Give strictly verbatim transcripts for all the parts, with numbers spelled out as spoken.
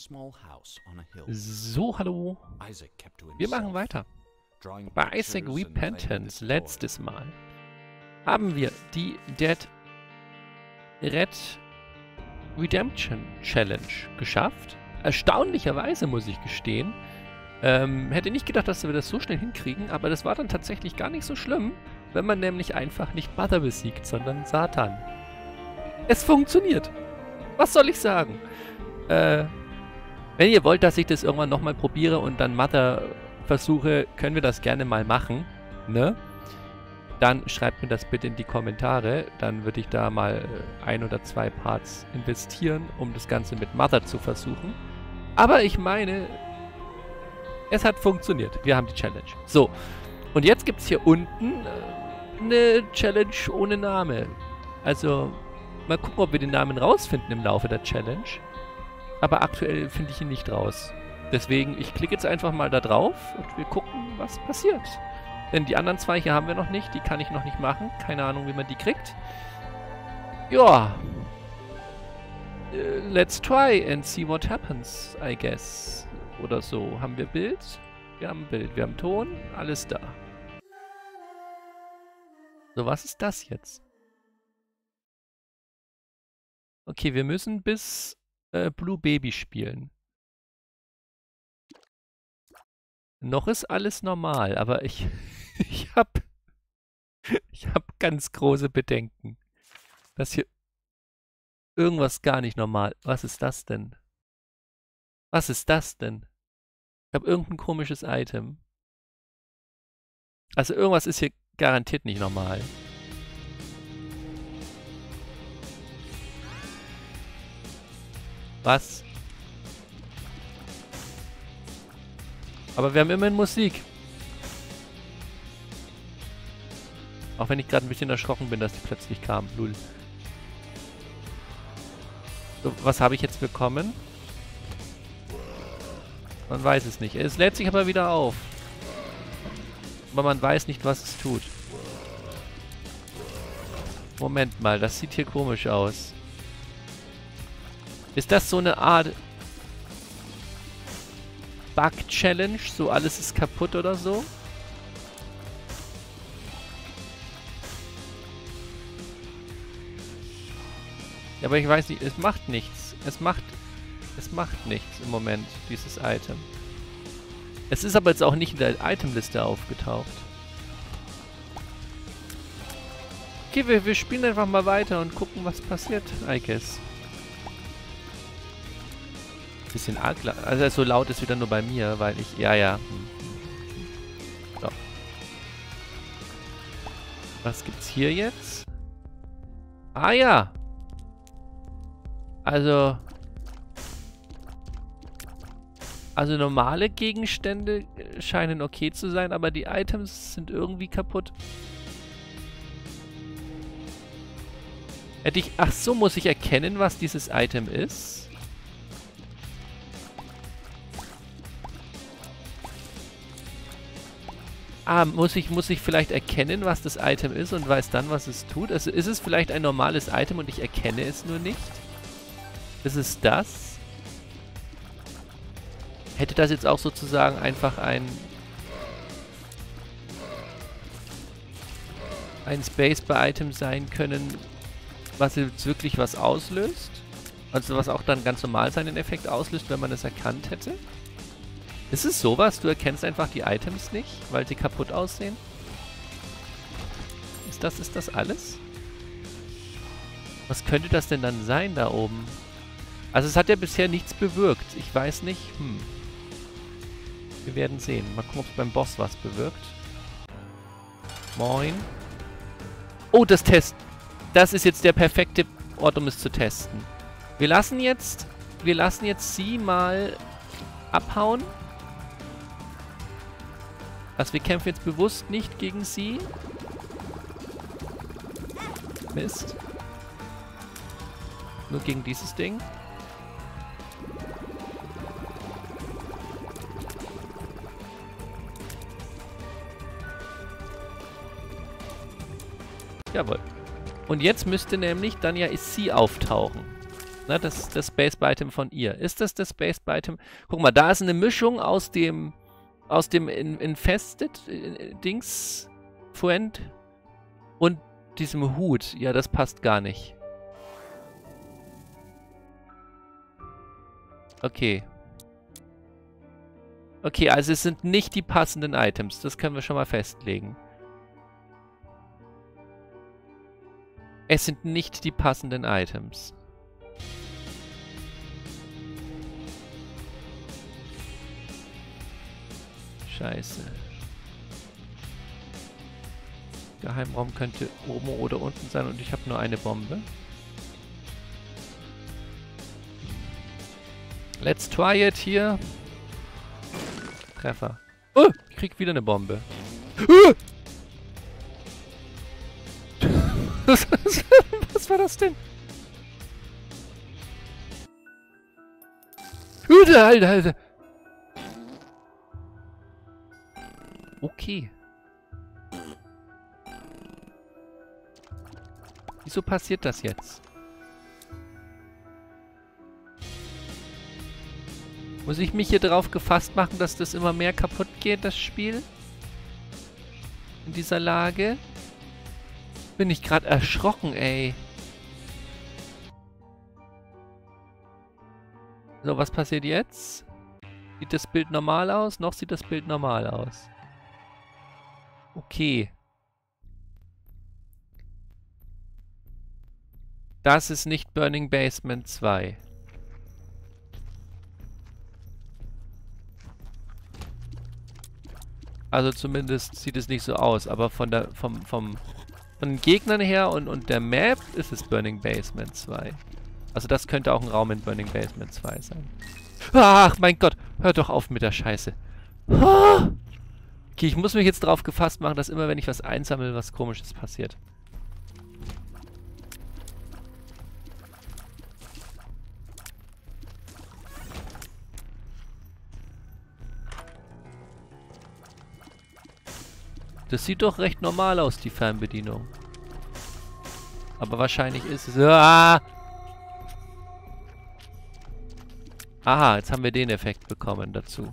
So, hallo. Wir machen weiter. Bei Isaac Repentance, letztes Mal, haben wir die Dead Red Redemption Challenge geschafft. Erstaunlicherweise, muss ich gestehen. Ähm, hätte nicht gedacht, dass wir das so schnell hinkriegen, aber das war dann tatsächlich gar nicht so schlimm, wenn man nämlich einfach nicht Mother besiegt, sondern Satan. Es funktioniert. Was soll ich sagen? Äh, wenn ihr wollt, dass ich das irgendwann nochmal probiere und dann Mother versuche, können wir das gerne mal machen, ne? Dann schreibt mir das bitte in die Kommentare, dann würde ich da mal ein oder zwei Parts investieren, um das Ganze mit Mother zu versuchen. Aber ich meine, es hat funktioniert. Wir haben die Challenge. So, und jetzt gibt es hier unten äh, eine Challenge ohne Name. Also, mal gucken, ob wir den Namen rausfinden im Laufe der Challenge. Aber aktuell finde ich ihn nicht raus. Deswegen, ich klicke jetzt einfach mal da drauf und wir gucken, was passiert. Denn die anderen zwei hier haben wir noch nicht. Die kann ich noch nicht machen. Keine Ahnung, wie man die kriegt. Ja. Uh, let's try and see what happens, I guess. Oder so. Haben wir Bild? Wir haben Bild. Wir haben Ton. Alles da. So, was ist das jetzt? Okay, wir müssen bis äh, Blue Baby spielen. Noch ist alles normal, aber ich, ich habe ich hab ganz große Bedenken, dass hier irgendwas gar nicht normal... Was ist das denn? Was ist das denn? Ich habe irgendein komisches Item. Also irgendwas ist hier garantiert nicht normal. Was? Aber wir haben immerhin Musik. Auch wenn ich gerade ein bisschen erschrocken bin, dass die plötzlich kam. Lul. So, was habe ich jetzt bekommen? Man weiß es nicht. Es lädt sich aber wieder auf. Aber man weiß nicht, was es tut. Moment mal, das sieht hier komisch aus. Ist das so eine Art Bug-Challenge? So alles ist kaputt oder so? Ja, aber ich weiß nicht, es macht nichts. Es macht, es macht nichts im Moment, dieses Item. Es ist aber jetzt auch nicht in der Itemliste aufgetaucht. Okay, wir, wir spielen einfach mal weiter und gucken, was passiert, I guess. Bisschen arg laut. Also so laut ist wieder nur bei mir, weil ich... Ja, ja. So. Was gibt's hier jetzt? Ah ja. Also... Also normale Gegenstände scheinen okay zu sein, aber die Items sind irgendwie kaputt. Hätte ich... Ach so, muss ich erkennen, was dieses Item ist? Ah, muss ich, muss ich vielleicht erkennen, was das Item ist und weiß dann, was es tut? Also ist es vielleicht ein normales Item und ich erkenne es nur nicht? Ist es das? Hätte das jetzt auch sozusagen einfach ein... ein Space-Bar-Item sein können, was jetzt wirklich was auslöst? Also was auch dann ganz normal seinen Effekt auslöst, wenn man es erkannt hätte? Ist es sowas? Du erkennst einfach die Items nicht, weil sie kaputt aussehen? Ist das, ist das alles? Was könnte das denn dann sein da oben? Also es hat ja bisher nichts bewirkt. Ich weiß nicht. Hm. Wir werden sehen. Mal gucken, ob es beim Boss was bewirkt. Moin. Oh, das Test. Das ist jetzt der perfekte Ort, um es zu testen. Wir lassen jetzt... Wir lassen jetzt sie mal abhauen. Also wir kämpfen jetzt bewusst nicht gegen sie. Mist. Nur gegen dieses Ding. Jawohl. Und jetzt müsste nämlich dann ja sie auftauchen. Na, das ist das Space-Item von ihr. Ist das das Space-Item? Guck mal, da ist eine Mischung aus dem aus dem in, Infested-Dings Friend und diesem Hut. Ja, das passt gar nicht. Okay. Okay, also es sind nicht die passenden Items. Das können wir schon mal festlegen. Es sind nicht die passenden Items. Scheiße. Geheimraum könnte oben oder unten sein und ich habe nur eine Bombe. Let's try it hier. Treffer. Oh, ich krieg wieder eine Bombe. Uh! Was war das denn? Alter, Alter, Alter. Okay. Wieso passiert das jetzt? Muss ich mich hier drauf gefasst machen, dass das immer mehr kaputt geht, das Spiel? In dieser Lage? Bin ich gerade erschrocken, ey. So, was passiert jetzt? Sieht das Bild normal aus? Noch sieht das Bild normal aus. Okay. Das ist nicht Burning Basement zwei. Also zumindest sieht es nicht so aus, aber von der vom vom von den Gegnern her und und der Map ist es Burning Basement zwei. Also das könnte auch ein Raum in Burning Basement zwei sein. Ach mein Gott, hör doch auf mit der Scheiße. Okay, ich muss mich jetzt drauf gefasst machen, dass immer wenn ich was einsammle, was Komisches passiert. Das sieht doch recht normal aus, die Fernbedienung. Aber wahrscheinlich ist es... Ah! Aha, jetzt haben wir den Effekt bekommen dazu.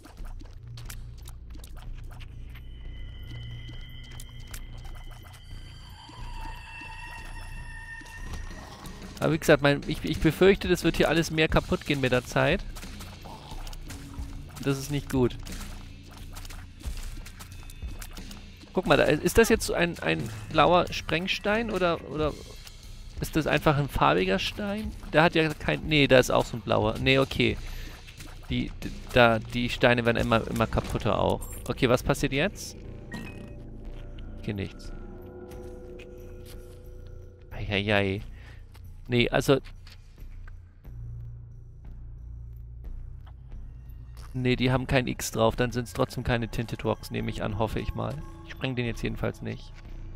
Aber wie gesagt, mein, ich, ich befürchte, das wird hier alles mehr kaputt gehen mit der Zeit. Das ist nicht gut. Guck mal, da, ist das jetzt so ein, ein blauer Sprengstein oder, oder ist das einfach ein farbiger Stein? Der hat ja kein... Nee, da ist auch so ein blauer. Nee, okay. Die, die, da, die Steine werden immer, immer kaputter auch. Okay, was passiert jetzt? Okay, nichts. Eieiei. Nee, also... Nee, die haben kein X drauf, dann sind es trotzdem keine Tinted Rocks, nehme ich an, hoffe ich mal. Ich spreng den jetzt jedenfalls nicht.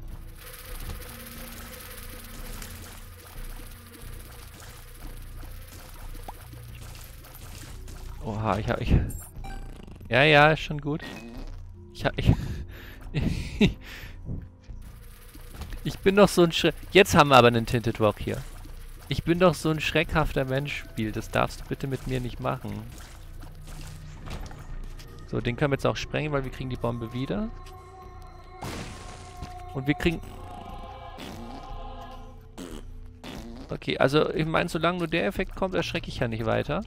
Oha, ich hab... Ich, ja, ja, ist schon gut. Ich hab... Ich, ich bin doch so ein Schreck... Jetzt haben wir aber einen Tinted Rock hier. Ich bin doch so ein schreckhafter Mensch, Spiel. Das darfst du bitte mit mir nicht machen. So, den können wir jetzt auch sprengen, weil wir kriegen die Bombe wieder. Und wir kriegen... Okay, also ich meine, solange nur der Effekt kommt, erschrecke ich ja nicht weiter.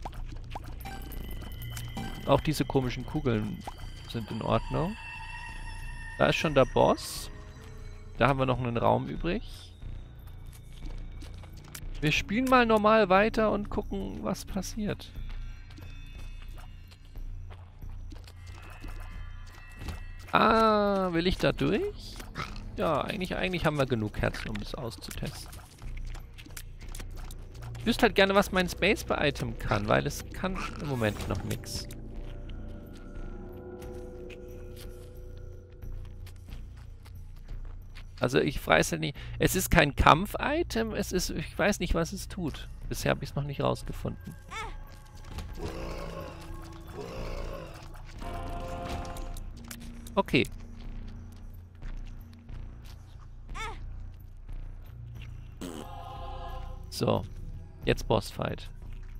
Auch diese komischen Kugeln sind in Ordnung. Da ist schon der Boss. Da haben wir noch einen Raum übrig. Wir spielen mal normal weiter und gucken, was passiert. Ah, will ich da durch? Ja, eigentlich, eigentlich haben wir genug Herzen, um es auszutesten. Ich wüsste halt gerne, was mein Space-Item kann, weil es kann im Moment noch nichts. Also ich weiß ja nicht, es ist kein Kampf-Item, es ist, ich weiß nicht, was es tut. Bisher habe ich es noch nicht rausgefunden. Okay. So. Jetzt Bossfight.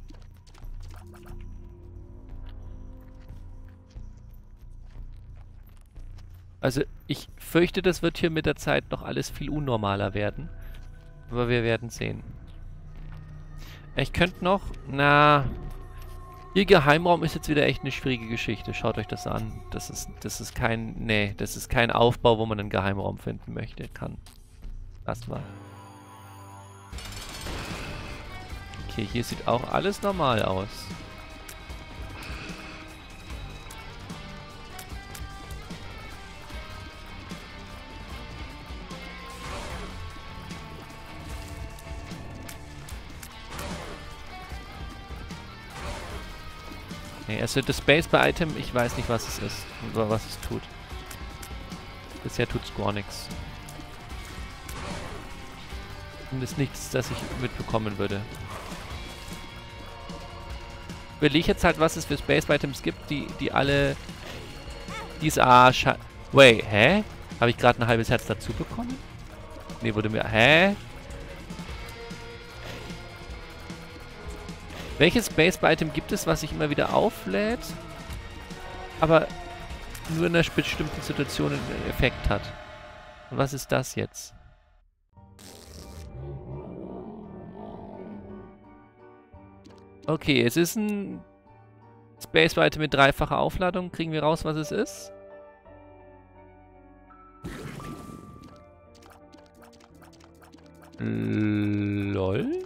Also, ich fürchte, das wird hier mit der Zeit noch alles viel unnormaler werden. Aber wir werden sehen. Ich könnte noch... Na... Ihr Geheimraum ist jetzt wieder echt eine schwierige Geschichte. Schaut euch das an. Das ist, das ist kein... Nee, das ist kein Aufbau, wo man einen Geheimraum finden möchte. Kann. Das war... Okay, hier sieht auch alles normal aus. Nee, also das Space-Bar-Item, ich weiß nicht, was es ist oder was es tut. Bisher tut es gar nichts. Und ist nichts, das ich mitbekommen würde. Will ich jetzt halt, was es für Space-Items gibt, die, die alle... Dies... Ah, Scha... Wait, hä? Habe ich gerade ein halbes Herz dazu bekommen? Nee, wurde mir... Hä? Welches Space-Item gibt es, was sich immer wieder auflädt, aber nur in einer bestimmten Situation einen Effekt hat? Und was ist das jetzt? Okay, es ist ein Space-Item mit dreifacher Aufladung. Kriegen wir raus, was es ist? Lol.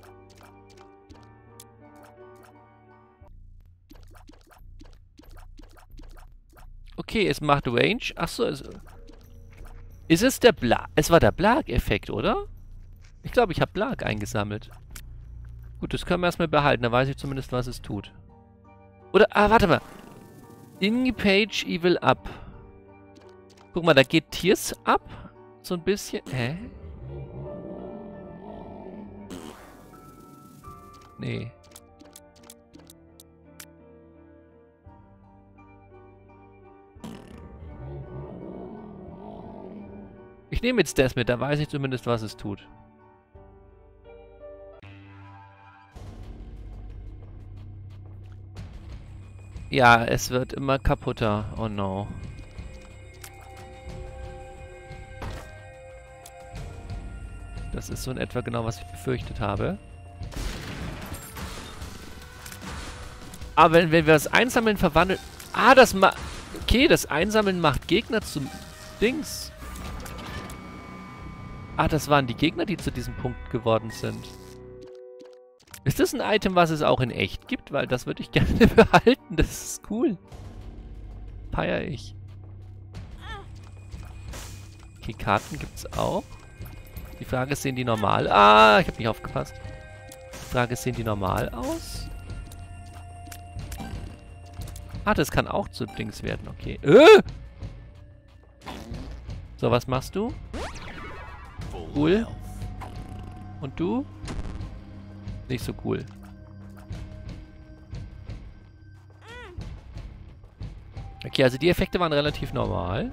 Okay, es macht Range. Achso, es... Ist es der Bla... Es war der Blag-Effekt, oder? Ich glaube, ich habe Blag eingesammelt. Gut, das können wir erstmal behalten. Da weiß ich zumindest, was es tut. Oder... Ah, warte mal. In-Page Evil Up. Guck mal, da geht Tears ab. So ein bisschen. Hä? Nee. Ich nehme jetzt das mit, da weiß ich zumindest, was es tut. Ja, es wird immer kaputter. Oh no. Das ist so in etwa genau, was ich befürchtet habe. Aber wenn, wenn wir das Einsammeln verwandeln... Ah, das macht... Okay, das Einsammeln macht Gegner zum Dings. Ah, das waren die Gegner, die zu diesem Punkt geworden sind. Ist das ein Item, was es auch in echt gibt? Weil das würde ich gerne behalten. Das ist cool. Feier ich. Okay, Karten gibt's auch. Die Frage ist, sehen die normal... Ah, ich habe nicht aufgepasst. Die Frage ist, sehen die normal aus? Ah, das kann auch zu Dings werden. Okay. Äh! So, was machst du? Cool. Und du? Nicht so cool. Okay, also die Effekte waren relativ normal.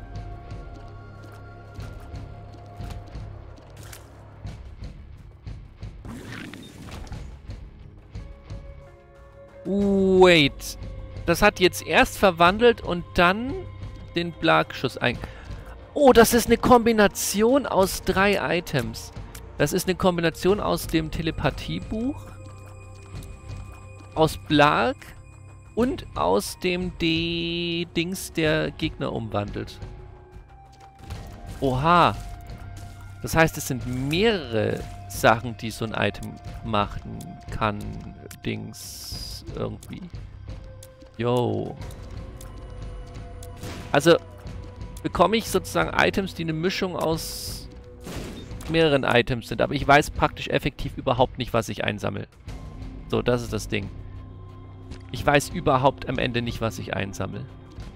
Wait. Das hat jetzt erst verwandelt und dann den Blagschuss ein... Oh, das ist eine Kombination aus drei Items. Das ist eine Kombination aus dem Telepathiebuch, aus Blag und aus dem D-Dings, der Gegner umwandelt. Oha. Das heißt, es sind mehrere Sachen, die so ein Item machen kann. Dings irgendwie. Yo. Also bekomme ich sozusagen Items, die eine Mischung aus mehreren Items sind. Aber ich weiß praktisch effektiv überhaupt nicht, was ich einsammle. So, das ist das Ding. Ich weiß überhaupt am Ende nicht, was ich einsammle.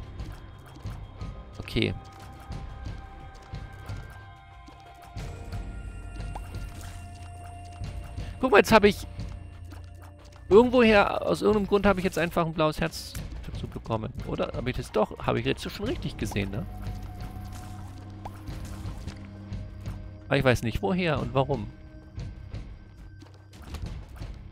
Okay. Guck mal, jetzt habe ich... Irgendwoher, aus irgendeinem Grund habe ich jetzt einfach ein blaues Herz dazu bekommen. Oder? Habe ich das doch? Habe ich jetzt schon richtig gesehen, ne? Aber ich weiß nicht, woher und warum.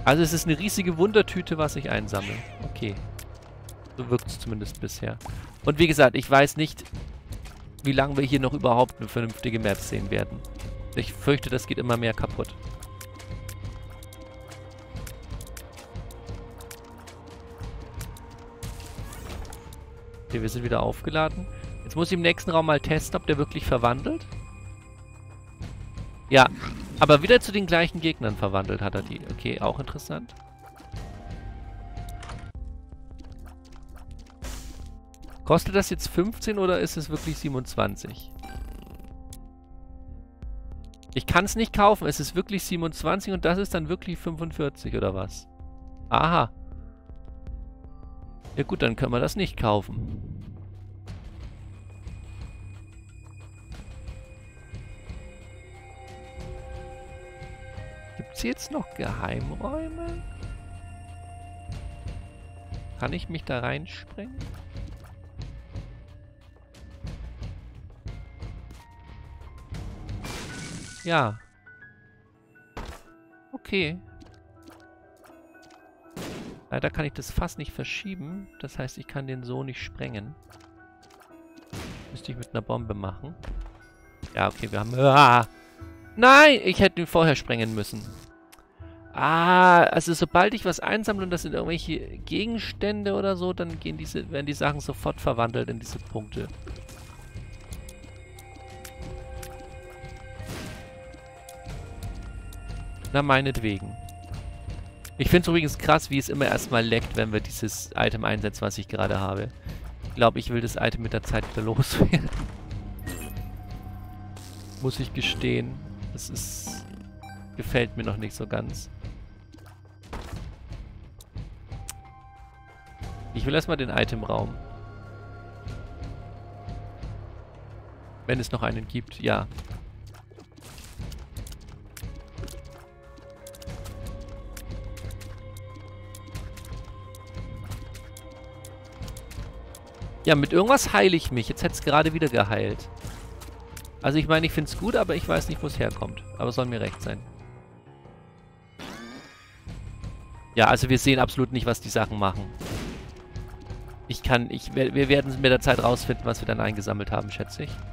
Also es ist eine riesige Wundertüte, was ich einsammle. Okay. So wirkt es zumindest bisher. Und wie gesagt, ich weiß nicht, wie lange wir hier noch überhaupt eine vernünftige Map sehen werden. Ich fürchte, das geht immer mehr kaputt. Okay, wir sind wieder aufgeladen. Jetzt muss ich im nächsten Raum mal testen, ob der wirklich verwandelt. Ja, aber wieder zu den gleichen Gegnern verwandelt hat er die. Okay, auch interessant. Kostet das jetzt fünfzehn oder ist es wirklich siebenundzwanzig? Ich kann es nicht kaufen, es ist wirklich siebenundzwanzig und das ist dann wirklich fünfundvierzig oder was? Aha. Ja gut, dann können wir das nicht kaufen. Gibt es jetzt noch Geheimräume? Kann ich mich da reinspringen? Ja. Okay. Leider kann ich das Fass nicht verschieben. Das heißt, ich kann den so nicht sprengen. Müsste ich mit einer Bombe machen. Ja, okay, wir haben... Ah! Nein! Ich hätte ihn vorher sprengen müssen. Ah, also sobald ich was einsammle und das sind irgendwelche Gegenstände oder so, dann gehen diese, werden die Sachen sofort verwandelt in diese Punkte. Na, meinetwegen. Ich finde es übrigens krass, wie es immer erstmal leckt, wenn wir dieses Item einsetzen, was ich gerade habe. Ich glaube, ich will das Item mit der Zeit wieder loswerden. Muss ich gestehen. Das ist... gefällt mir noch nicht so ganz. Ich will erstmal den Itemraum. Wenn es noch einen gibt, ja. Ja, mit irgendwas heile ich mich. Jetzt hätte es gerade wieder geheilt. Also ich meine, ich finde es gut, aber ich weiß nicht, wo es herkommt. Aber es soll mir recht sein. Ja, also wir sehen absolut nicht, was die Sachen machen. Ich kann, ich, wir werden mit der Zeit rausfinden, was wir dann eingesammelt haben, schätze ich.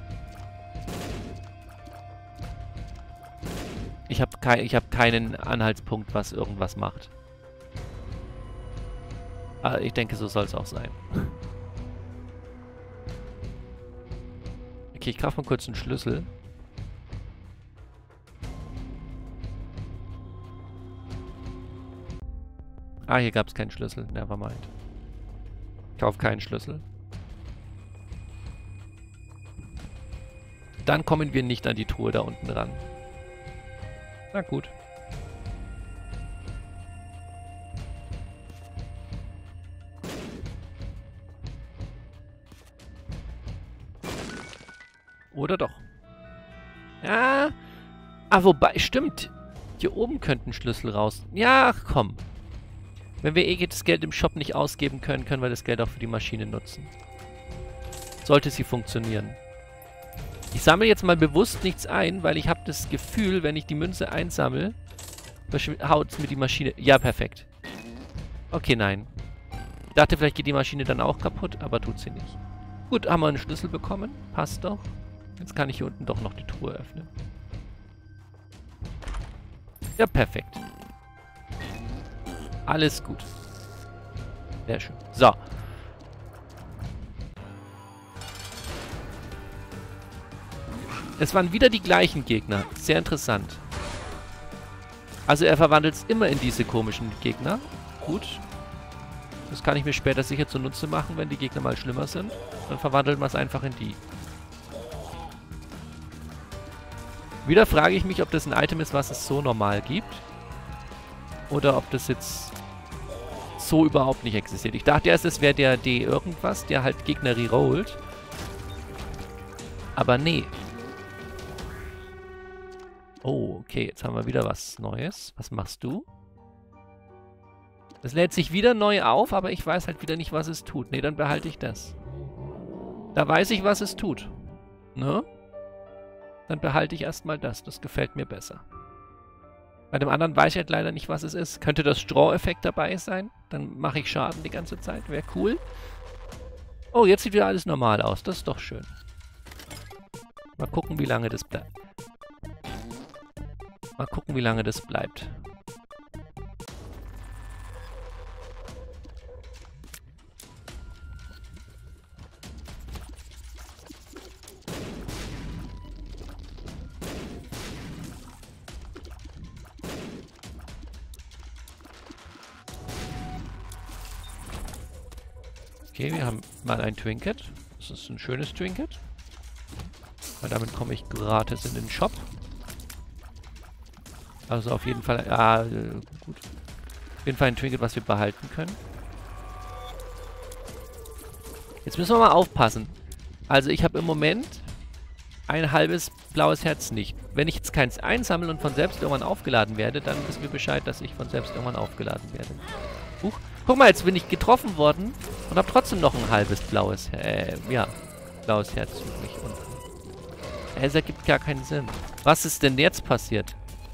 Ich habe kein, ich hab keinen Anhaltspunkt, was irgendwas macht. Aber ich denke, so soll es auch sein. Okay, ich kaufe mal kurz einen Schlüssel. Ah, hier gab es keinen Schlüssel. Nevermind. Ich kaufe keinen Schlüssel. Dann kommen wir nicht an die Truhe da unten ran. Na gut. Oder doch? Ja. Ah, wobei, stimmt. Hier oben könnten Schlüssel raus. Ja, ach, komm. Wenn wir eh das Geld im Shop nicht ausgeben können, können wir das Geld auch für die Maschine nutzen. Sollte sie funktionieren. Ich sammle jetzt mal bewusst nichts ein, weil ich habe das Gefühl, wenn ich die Münze einsammle, haut es mir die Maschine... Ja, perfekt. Okay, nein. Ich dachte, vielleicht geht die Maschine dann auch kaputt, aber tut sie nicht. Gut, haben wir einen Schlüssel bekommen. Passt doch. Jetzt kann ich hier unten doch noch die Truhe öffnen. Ja, perfekt. Alles gut. Sehr schön. So. Es waren wieder die gleichen Gegner. Sehr interessant. Also er verwandelt es immer in diese komischen Gegner. Gut. Das kann ich mir später sicher zunutze machen, wenn die Gegner mal schlimmer sind. Dann verwandelt man es einfach in die. Wieder frage ich mich, ob das ein Item ist, was es so normal gibt. Oder ob das jetzt so überhaupt nicht existiert. Ich dachte erst, es wäre der D irgendwas, der halt Gegner rerollt. Aber nee. Oh, okay, jetzt haben wir wieder was Neues. Was machst du? Es lädt sich wieder neu auf, aber ich weiß halt wieder nicht, was es tut. Nee, dann behalte ich das. Da weiß ich, was es tut. Ne? Dann behalte ich erstmal das. Das gefällt mir besser. Bei dem anderen weiß ich halt leider nicht, was es ist. Könnte das Straw-Effekt dabei sein? Dann mache ich Schaden die ganze Zeit. Wäre cool. Oh, jetzt sieht wieder alles normal aus. Das ist doch schön. Mal gucken, wie lange das bleibt. Mal gucken, wie lange das bleibt. Okay, wir haben mal ein Trinket. Das ist ein schönes Trinket. Weil damit komme ich gratis in den Shop. Also auf jeden Fall, ja, gut. Auf jeden Fall ein Trinket, was wir behalten können. Jetzt müssen wir mal aufpassen. Also ich habe im Moment ein halbes blaues Herz nicht. Wenn ich jetzt keins einsammle und von selbst irgendwann aufgeladen werde, dann wissen wir Bescheid, dass ich von selbst irgendwann aufgeladen werde. Huch. Guck mal, jetzt bin ich getroffen worden und habe trotzdem noch ein halbes blaues, äh, ja, blaues Herz übrig. Und es ergibt gar keinen Sinn. Was ist denn jetzt passiert?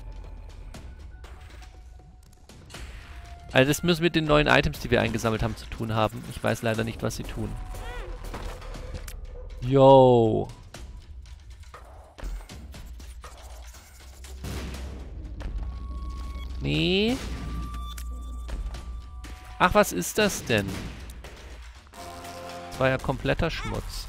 Also das muss mit den neuen Items, die wir eingesammelt haben, zu tun haben. Ich weiß leider nicht, was sie tun. Yo. Nee. Ach, was ist das denn? Das war ja kompletter Schmutz.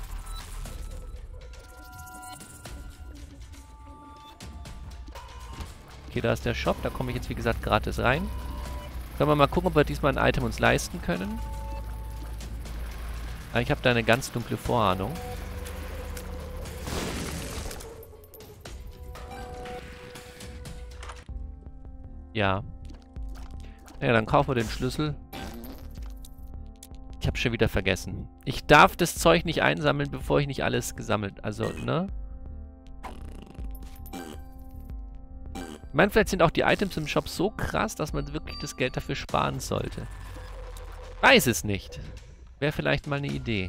Okay, da ist der Shop. Da komme ich jetzt, wie gesagt, gratis rein. Können wir mal gucken, ob wir diesmal ein Item uns leisten können. Aber ich habe da eine ganz dunkle Vorahnung. Ja. Ja, dann kaufen wir den Schlüssel. Ich habe schon wieder vergessen. Ich darf das Zeug nicht einsammeln, bevor ich nicht alles gesammelt... Also, ne? Ich meine, vielleicht sind auch die Items im Shop so krass, dass man wirklich das Geld dafür sparen sollte. Weiß es nicht. Wäre vielleicht mal eine Idee.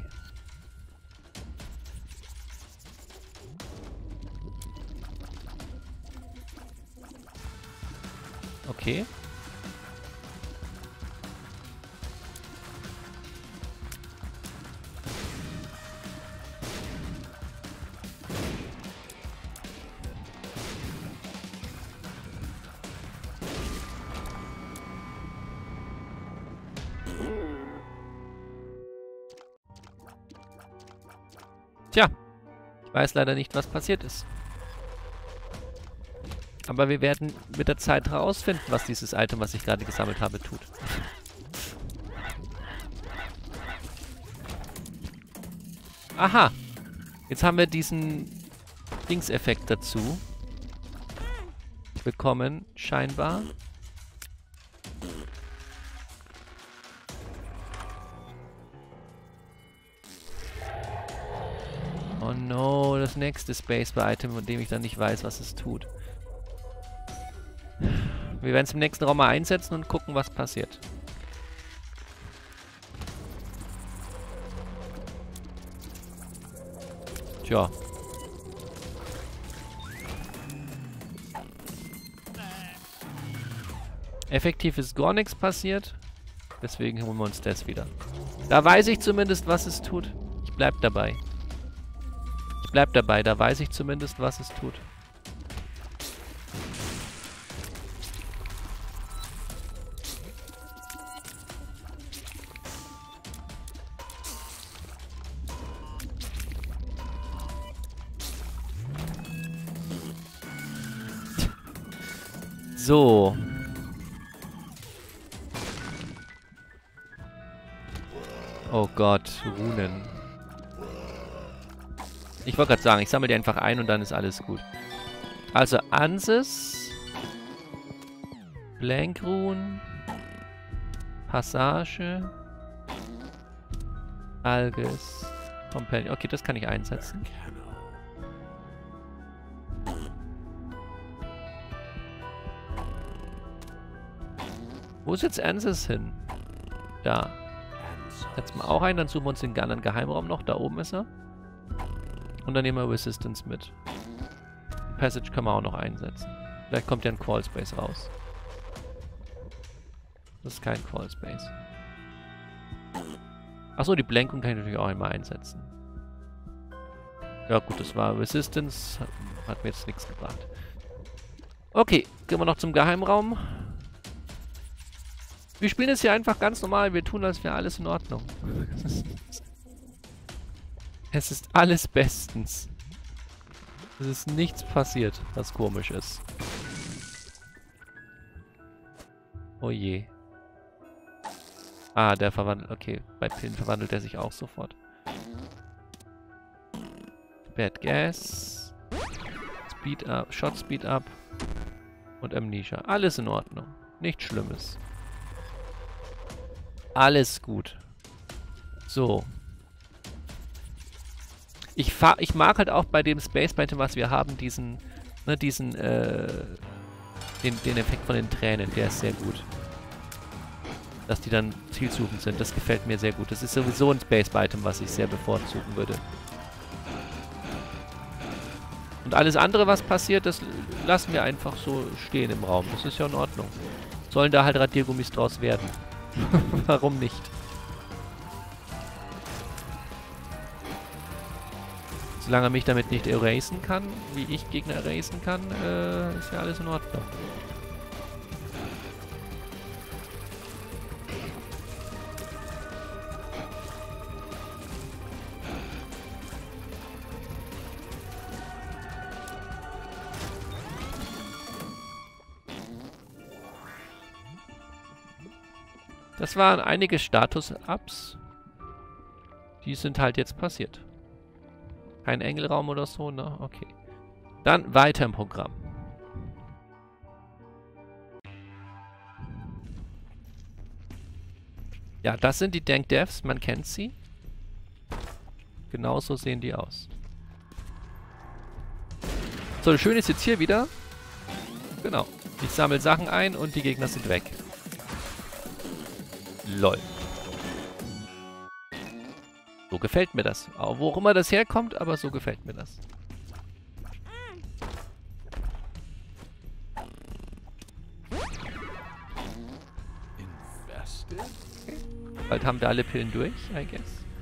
Okay. Tja, ich weiß leider nicht, was passiert ist. Aber wir werden mit der Zeit herausfinden, was dieses Item, was ich gerade gesammelt habe, tut. Aha. Jetzt haben wir diesen Dings-Effekt dazu bekommen, scheinbar. Oh no, das nächste Spacebar-Item, von dem ich dann nicht weiß, was es tut. Wir werden es im nächsten Raum mal einsetzen und gucken, was passiert. Tja. Effektiv ist gar nichts passiert. Deswegen holen wir uns das wieder. Da weiß ich zumindest, was es tut. Ich bleib dabei. Ich bleib dabei, da weiß ich zumindest, was es tut. So. Oh Gott, Runen. Ich wollte gerade sagen, ich sammle die einfach ein und dann ist alles gut. Also Ansys, Blank Rune, Passage, Alges, Companion. Okay, das kann ich einsetzen. Wo ist jetzt Ansys hin? Da. Setzen wir auch ein, dann suchen wir uns den anderen Geheimraum noch. Da oben ist er. Und dann nehmen wir Resistance mit. Passage können wir auch noch einsetzen. Vielleicht kommt ja ein Crawl Space raus. Das ist kein Crawl Space. Achso, die Belenkung kann ich natürlich auch einmal einsetzen. Ja gut, das war Resistance. Hat, hat mir jetzt nichts gebracht. Okay, gehen wir noch zum Geheimraum. Wir spielen es hier einfach ganz normal. Wir tun, als wäre alles in Ordnung. Es ist alles bestens. Es ist nichts passiert, was komisch ist. Oh je. Ah, der verwandelt... Okay, bei Pillen verwandelt er sich auch sofort. Bad Gas. Speed up, Shot Speed up. Und Amnesia. Alles in Ordnung. Nichts Schlimmes. Alles gut. So. Ich, fahr, ich mag halt auch bei dem Space Item, was wir haben, diesen, ne, diesen, äh, den, den Effekt von den Tränen, der ist sehr gut. Dass die dann zielsuchend sind, das gefällt mir sehr gut. Das ist sowieso ein Space Item, was ich sehr bevorzugen würde. Und alles andere, was passiert, das lassen wir einfach so stehen im Raum. Das ist ja in Ordnung. Sollen da halt Radiergummis draus werden. Warum nicht? Solange er mich damit nicht erasen kann, wie ich Gegner erasen kann, äh, ist ja alles in Ordnung. Das waren einige Status-Ups. Die sind halt jetzt passiert. Kein Engelraum oder so, ne? Okay. Dann weiter im Programm. Ja, das sind die Dank Devs, man kennt sie. Genauso sehen die aus. So, das Schöne ist jetzt hier wieder. Genau. Ich sammle Sachen ein und die Gegner sind weg. Lol. So gefällt mir das. Auch wo auch immer das herkommt, aber so gefällt mir das. Okay. Bald haben wir alle Pillen durch, I guess.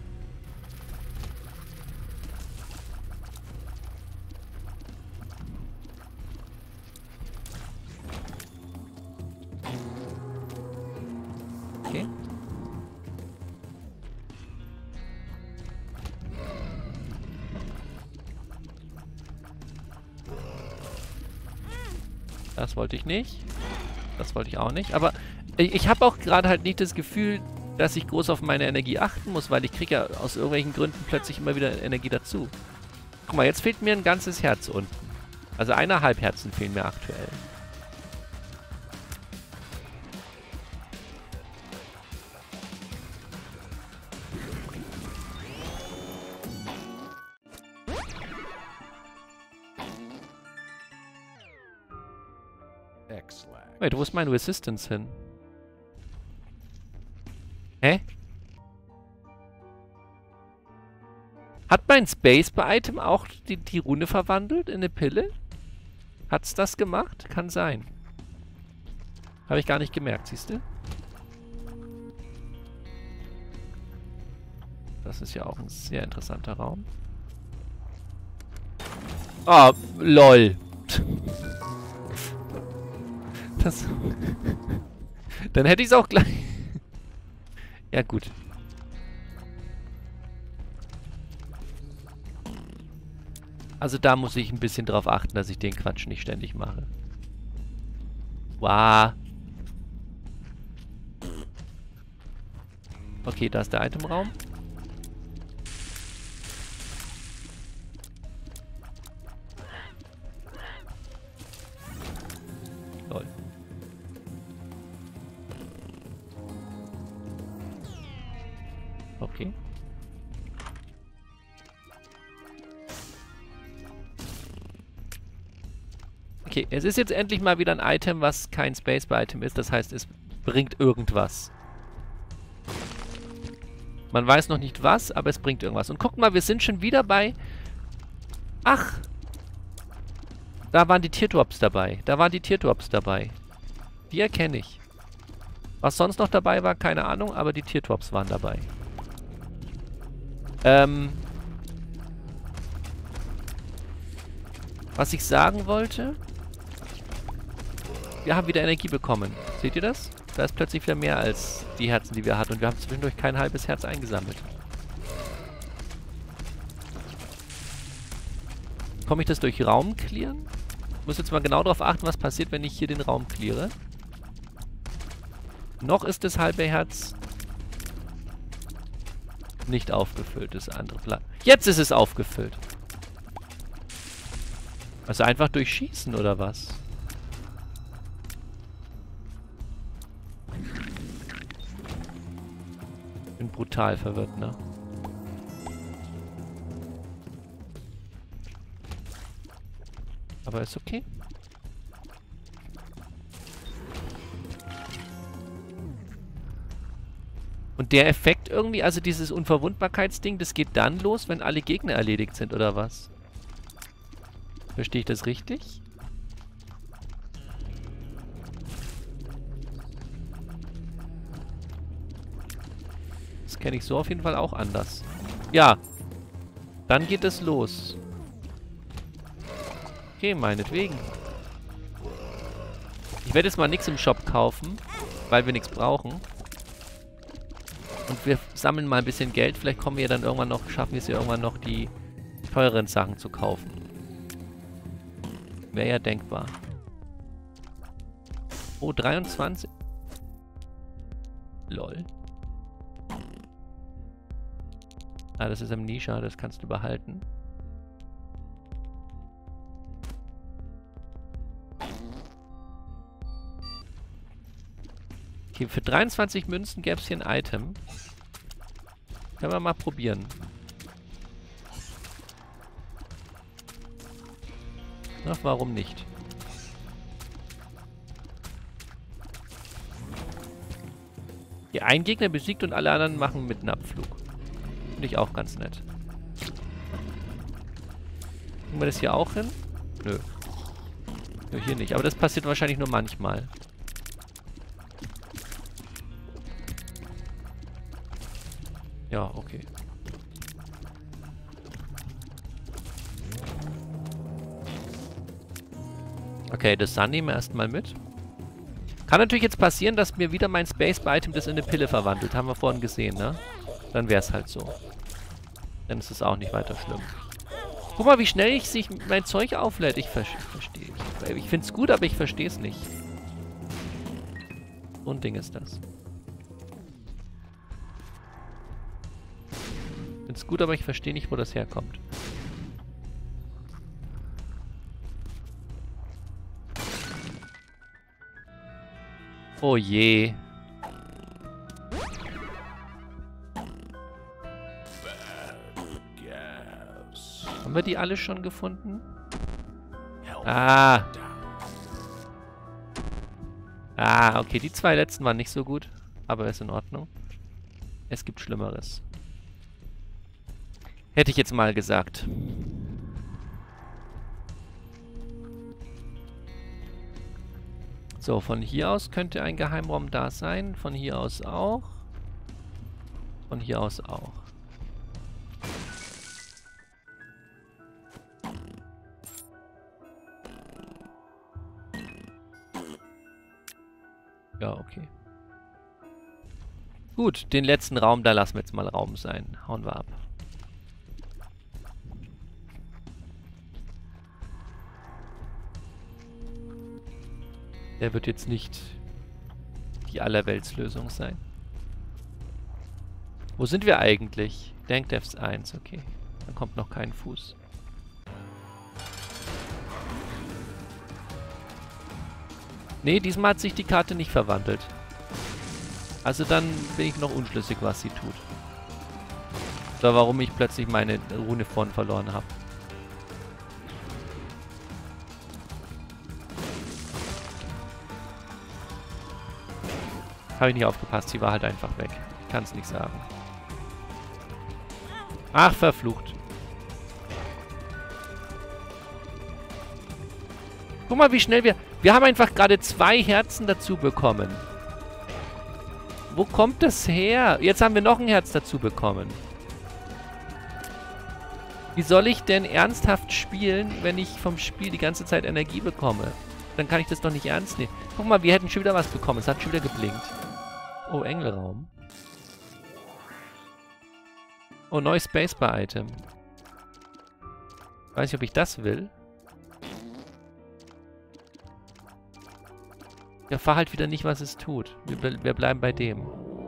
Okay. Das wollte ich nicht. Das wollte ich auch nicht. Aber ich, ich habe auch gerade halt nicht das Gefühl, dass ich groß auf meine Energie achten muss, weil ich kriege ja aus irgendwelchen Gründen plötzlich immer wieder Energie dazu. Guck mal, jetzt fehlt mir ein ganzes Herz unten. Also eineinhalb Herzen fehlen mir aktuell. Wait, wo ist mein Resistance hin? Hä? Hat mein Space-Item auch die, die Rune verwandelt in eine Pille? Hat's das gemacht? Kann sein. Habe ich gar nicht gemerkt, siehst du? Das ist ja auch ein sehr interessanter Raum. Ah, lol. Das dann hätte ich es auch gleich... Ja, gut. Also da muss ich ein bisschen drauf achten, dass ich den Quatsch nicht ständig mache. Wow. Okay, da ist der Itemraum. Lol. Okay. Okay, es ist jetzt endlich mal wieder ein Item, was kein Space-Item ist. Das heißt, es bringt irgendwas. Man weiß noch nicht was, aber es bringt irgendwas. Und guck mal, wir sind schon wieder bei... Ach! Da waren die Teardrops dabei. Da waren die Teardrops dabei. Die erkenne ich. Was sonst noch dabei war, keine Ahnung, aber die Teardrops waren dabei. Ähm... Was ich sagen wollte... Wir haben wieder Energie bekommen. Seht ihr das? Da ist plötzlich wieder mehr als die Herzen, die wir hatten. Und wir haben zwischendurch kein halbes Herz eingesammelt. Komme ich das durch Raum clearen? Ich muss jetzt mal genau darauf achten, was passiert, wenn ich hier den Raum cleare. Noch ist das halbe Herz nicht aufgefüllt, das andere Blatt. Jetzt ist es aufgefüllt. Also einfach durch Schießen, oder was? Ich bin brutal verwirrt, ne? Aber ist okay. Und der Effekt irgendwie, also dieses Unverwundbarkeitsding, das geht dann los, wenn alle Gegner erledigt sind, oder was? Verstehe ich das richtig? Das kenne ich so auf jeden Fall auch anders. Ja. Dann geht es los. Okay, meinetwegen. Ich werde jetzt mal nichts im Shop kaufen, weil wir nichts brauchen. Und wir sammeln mal ein bisschen Geld. Vielleicht kommen wir dann irgendwann noch, schaffen wir es ja irgendwann noch, die teuren Sachen zu kaufen. Wäre ja denkbar. Oh, dreiundzwanzig. Lol. Ah, das ist Amnesia, das kannst du behalten. Okay, für dreiundzwanzig Münzen gäbe es hier ein Item. Können wir mal probieren. Ach, warum nicht? Die einen Gegner besiegt und alle anderen machen mit einem Abflug. Finde ich auch ganz nett. Kriegen wir das hier auch hin? Nö. Nö, hier nicht. Aber das passiert wahrscheinlich nur manchmal. Ja, okay. Okay, das Sun nehmen wir erstmal mit. Kann natürlich jetzt passieren, dass mir wieder mein Space-Item das in eine Pille verwandelt. Haben wir vorhin gesehen, ne? Dann wäre es halt so. Dann ist es auch nicht weiter schlimm. Guck mal, wie schnell ich sich mein Zeug auflädt. Ich ver verstehe. Ich, ich finde es gut, aber ich verstehe es nicht. So ein Ding ist das. Ich finde es gut, aber ich verstehe nicht, wo das herkommt. Oh je. Haben wir die alle schon gefunden? Ah. Ah, okay. Die zwei letzten waren nicht so gut. Aber ist in Ordnung. Es gibt Schlimmeres. Hätte ich jetzt mal gesagt. So, von hier aus könnte ein Geheimraum da sein. Von hier aus auch. Von hier aus auch. Ja, okay. Gut, den letzten Raum, da lassen wir jetzt mal Raum sein. Hauen wir ab. Der wird jetzt nicht die Allerweltslösung sein. Wo sind wir eigentlich? Denkdevs eins, okay. Dann kommt noch kein Fuß. Nee, diesmal hat sich die Karte nicht verwandelt. Also dann bin ich noch unschlüssig, was sie tut. Oder warum ich plötzlich meine Rune vorn verloren habe. Habe ich nicht aufgepasst, sie war halt einfach weg. Ich kann es nicht sagen. Ach, verflucht. Guck mal, wie schnell wir... Wir haben einfach gerade zwei Herzen dazu bekommen. Wo kommt das her? Jetzt haben wir noch ein Herz dazu bekommen. Wie soll ich denn ernsthaft spielen, wenn ich vom Spiel die ganze Zeit Energie bekomme? Dann kann ich das doch nicht ernst nehmen. Guck mal, wir hätten schon wieder was bekommen. Es hat schon wieder geblinkt. Oh, Engelraum. Oh, neues Spacebar-Item. Weiß nicht, ob ich das will. Ich erfahre halt wieder nicht, was es tut. Wir, ble wir bleiben bei dem.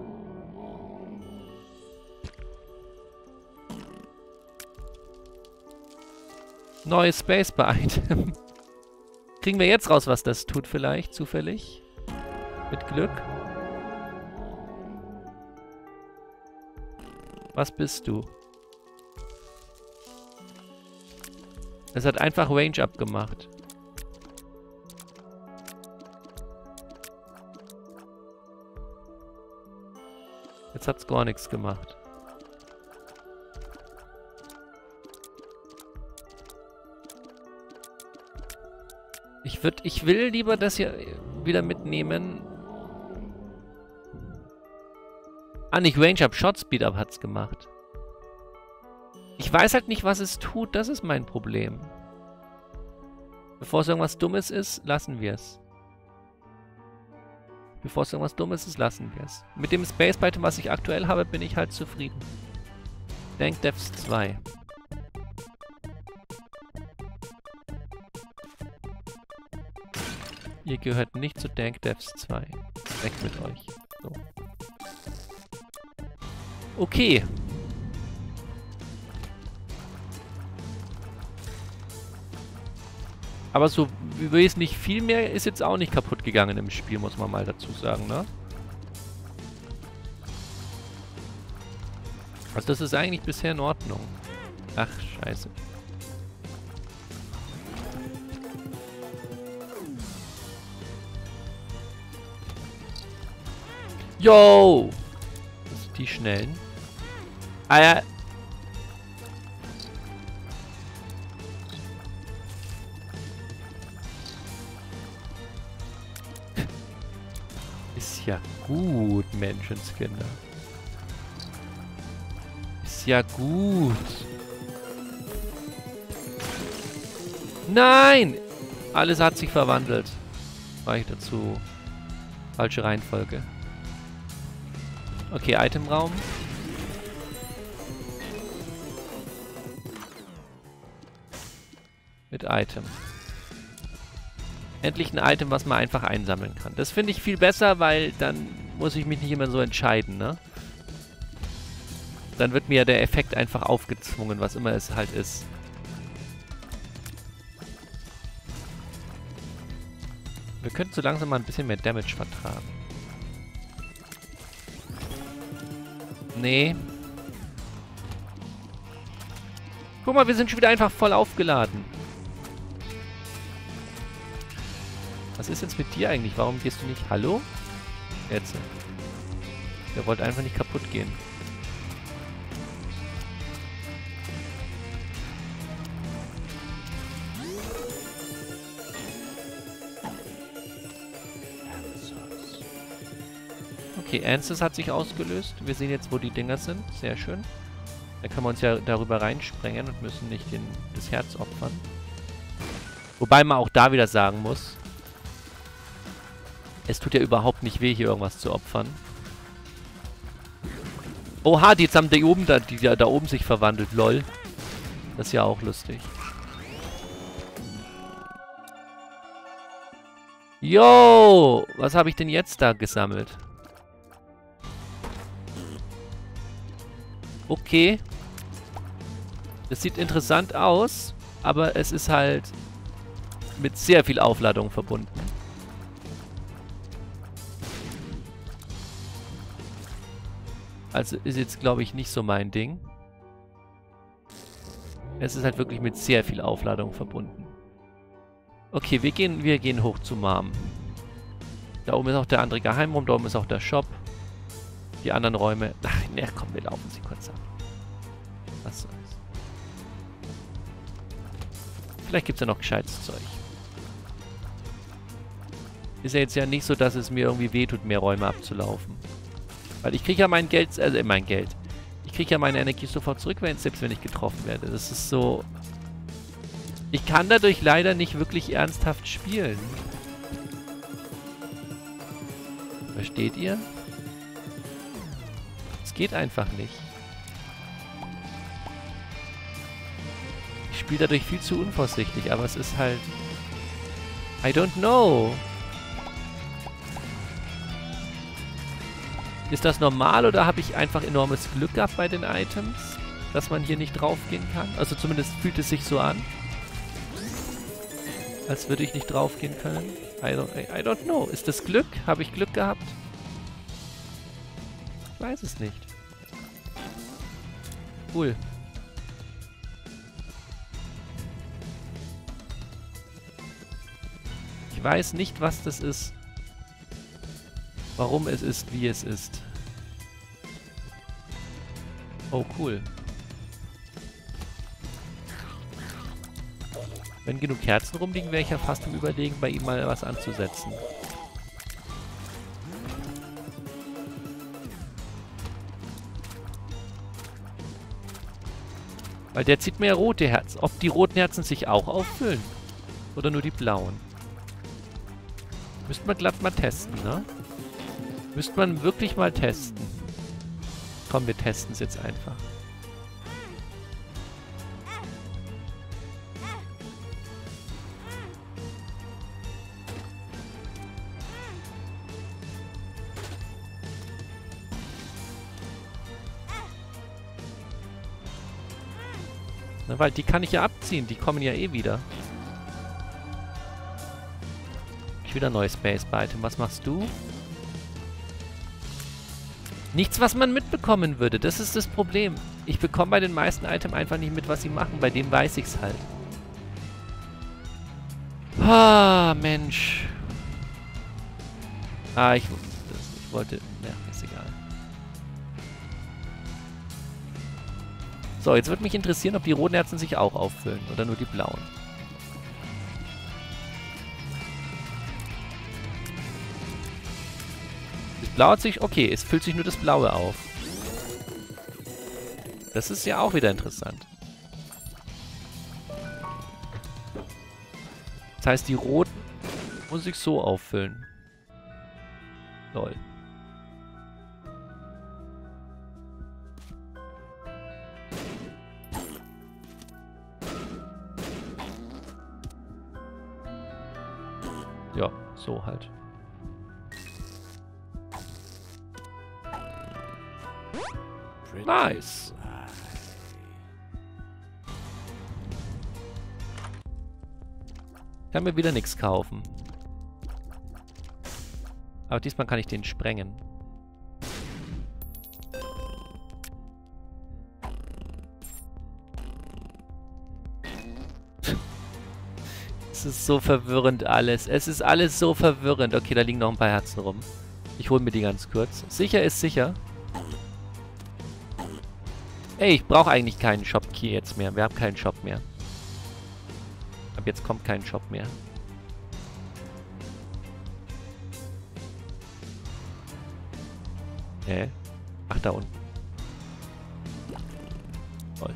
Neues Spacebar-Item. Kriegen wir jetzt raus, was das tut vielleicht, zufällig? Mit Glück. Was bist du? Es hat einfach Range abgemacht. Jetzt hat's gar nichts gemacht. Ich würde, ich will lieber das hier wieder mitnehmen. Ah, nicht Range Up, Shot Speed Up hat's gemacht. Ich weiß halt nicht, was es tut, das ist mein Problem. Bevor es irgendwas Dummes ist, lassen wir es. Bevor es irgendwas Dummes ist, lassen wir es. Mit dem Space Item, was ich aktuell habe, bin ich halt zufrieden. Dank Devs zwei. Ihr gehört nicht zu Dank Devs zwei. Weg mit euch. So. Okay. Aber so wesentlich viel mehr ist jetzt auch nicht kaputt gegangen im Spiel, muss man mal dazu sagen, ne? Also das ist eigentlich bisher in Ordnung. Ach, scheiße. Yo! Das sind die Schnellen. Ah ja. Ist ja gut, Menschenskinder. Ist ja gut. Nein! Alles hat sich verwandelt. War ich dazu. Falsche Reihenfolge. Okay, Itemraum. Mit Item. Endlich ein Item, was man einfach einsammeln kann. Das finde ich viel besser, weil dann muss ich mich nicht immer so entscheiden, ne? Dann wird mir der Effekt einfach aufgezwungen, was immer es halt ist. Wir könnten so langsam mal ein bisschen mehr Damage vertragen. Nee. Guck mal, wir sind schon wieder einfach voll aufgeladen. Was ist jetzt mit dir eigentlich? Warum gehst du nicht? Hallo? Jetzt. Der wollte einfach nicht kaputt gehen. Okay, Ansys hat sich ausgelöst. Wir sehen jetzt, wo die Dinger sind. Sehr schön. Da können wir uns ja darüber reinsprengen und müssen nicht den, das Herz opfern. Wobei man auch da wieder sagen muss, es tut ja überhaupt nicht weh, hier irgendwas zu opfern. Oha, die jetzt haben die oben da, die da oben sich verwandelt, lol. Das ist ja auch lustig. Yo, was habe ich denn jetzt da gesammelt? Okay. Das sieht interessant aus, aber es ist halt mit sehr viel Aufladung verbunden. Also ist jetzt, glaube ich, nicht so mein Ding. Es ist halt wirklich mit sehr viel Aufladung verbunden. Okay, wir gehen, wir gehen hoch zu Mom. Da oben ist auch der andere Geheimraum, da oben ist auch der Shop. Die anderen Räume... Ach, ne, komm, wir laufen sie kurz ab. Was soll's. Vielleicht gibt es ja noch gescheites Zeug. Ist ja jetzt ja nicht so, dass es mir irgendwie wehtut, mehr Räume abzulaufen. Weil ich kriege ja mein Geld, also mein Geld. Ich kriege ja meine Energie sofort zurück, wenn, selbst wenn ich getroffen werde. Das ist so... Ich kann dadurch leider nicht wirklich ernsthaft spielen. Versteht ihr? Es geht einfach nicht. Ich spiele dadurch viel zu unvorsichtig, aber es ist halt... I don't know. Ist das normal oder habe ich einfach enormes Glück gehabt bei den Items? Dass man hier nicht draufgehen kann? Also zumindest fühlt es sich so an. Als würde ich nicht draufgehen können. I don't, I, I don't know. Ist das Glück? Habe ich Glück gehabt? Ich weiß es nicht. Cool. Ich weiß nicht, was das ist. Warum es ist, wie es ist. Oh, cool. Wenn genug Kerzen rumliegen, wäre ich ja fast im Überlegen, bei ihm mal was anzusetzen. Weil der zieht mehr rote Herzen. Ob die roten Herzen sich auch auffüllen? Oder nur die blauen? Müsste man glatt mal testen, ne? Müsste man wirklich mal testen. Komm, wir testen es jetzt einfach. Na, weil die kann ich ja abziehen. Die kommen ja eh wieder. Ich wieder ein neues Space-Item. Was machst du? Nichts, was man mitbekommen würde. Das ist das Problem. Ich bekomme bei den meisten Items einfach nicht mit, was sie machen. Bei dem weiß ich's halt. Ah, Mensch. Ah, ich, das, ich wollte... Ja, ist egal. So, jetzt würde mich interessieren, ob die roten Herzen sich auch auffüllen. Oder nur die blauen. Blau hat sich... Okay, es füllt sich nur das Blaue auf. Das ist ja auch wieder interessant. Das heißt, die roten muss sich so auffüllen. Lol. Ja, so halt. Nice. Ich kann mir wieder nichts kaufen. Aber diesmal kann ich den sprengen. Es ist so verwirrend alles. Es ist alles so verwirrend. Okay, da liegen noch ein paar Herzen rum. Ich hole mir die ganz kurz. Sicher ist sicher. Ey, ich brauche eigentlich keinen Shop-Key jetzt mehr. Wir haben keinen Shop mehr. Ab jetzt kommt kein Shop mehr. Hä? Ach, da unten. Toll.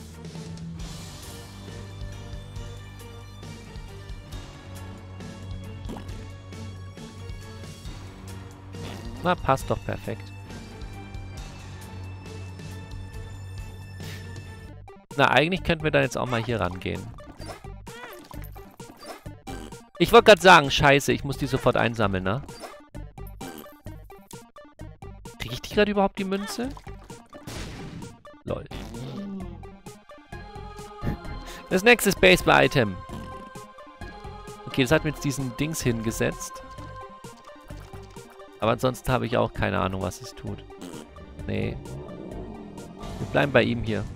Na, passt doch perfekt. Na, eigentlich könnten wir dann jetzt auch mal hier rangehen. Ich wollte gerade sagen, scheiße, ich muss die sofort einsammeln, ne? Kriege ich die gerade überhaupt, die Münze? Lol. Das nächste Space-Item. Okay, das hat mir jetzt diesen Dings hingesetzt. Aber ansonsten habe ich auch keine Ahnung, was es tut. Nee. Wir bleiben bei ihm hier.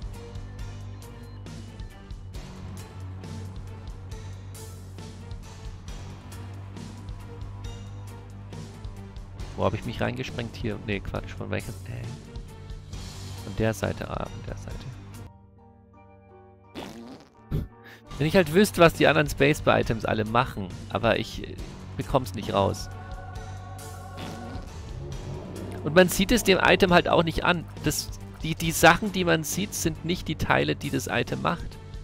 Wo habe ich mich reingesprengt? Hier. Nee, Quatsch. Von welcher? Äh. Von der Seite. Ah, von der Seite. Wenn ich halt wüsste, was die anderen Space-Items alle machen. Aber ich bekomme es nicht raus. Und man sieht es dem Item halt auch nicht an. Das, die, die Sachen, die man sieht, sind nicht die Teile, die das Item macht.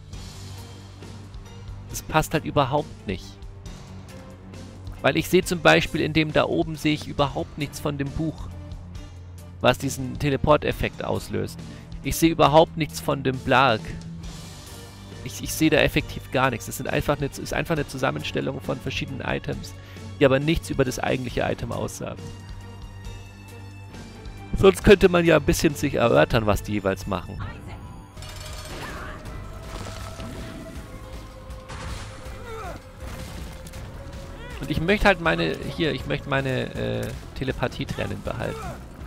Das passt halt überhaupt nicht. Weil ich sehe zum Beispiel in dem da oben, sehe ich überhaupt nichts von dem Buch, was diesen Teleport-Effekt auslöst. Ich sehe überhaupt nichts von dem Blarg. Ich, ich sehe da effektiv gar nichts. Das sind einfach eine, ist einfach eine Zusammenstellung von verschiedenen Items, die aber nichts über das eigentliche Item aussagen. Sonst könnte man ja ein bisschen sich erörtern, was die jeweils machen. Und ich möchte halt meine, hier, ich möchte meine äh, Telepathie-Training behalten.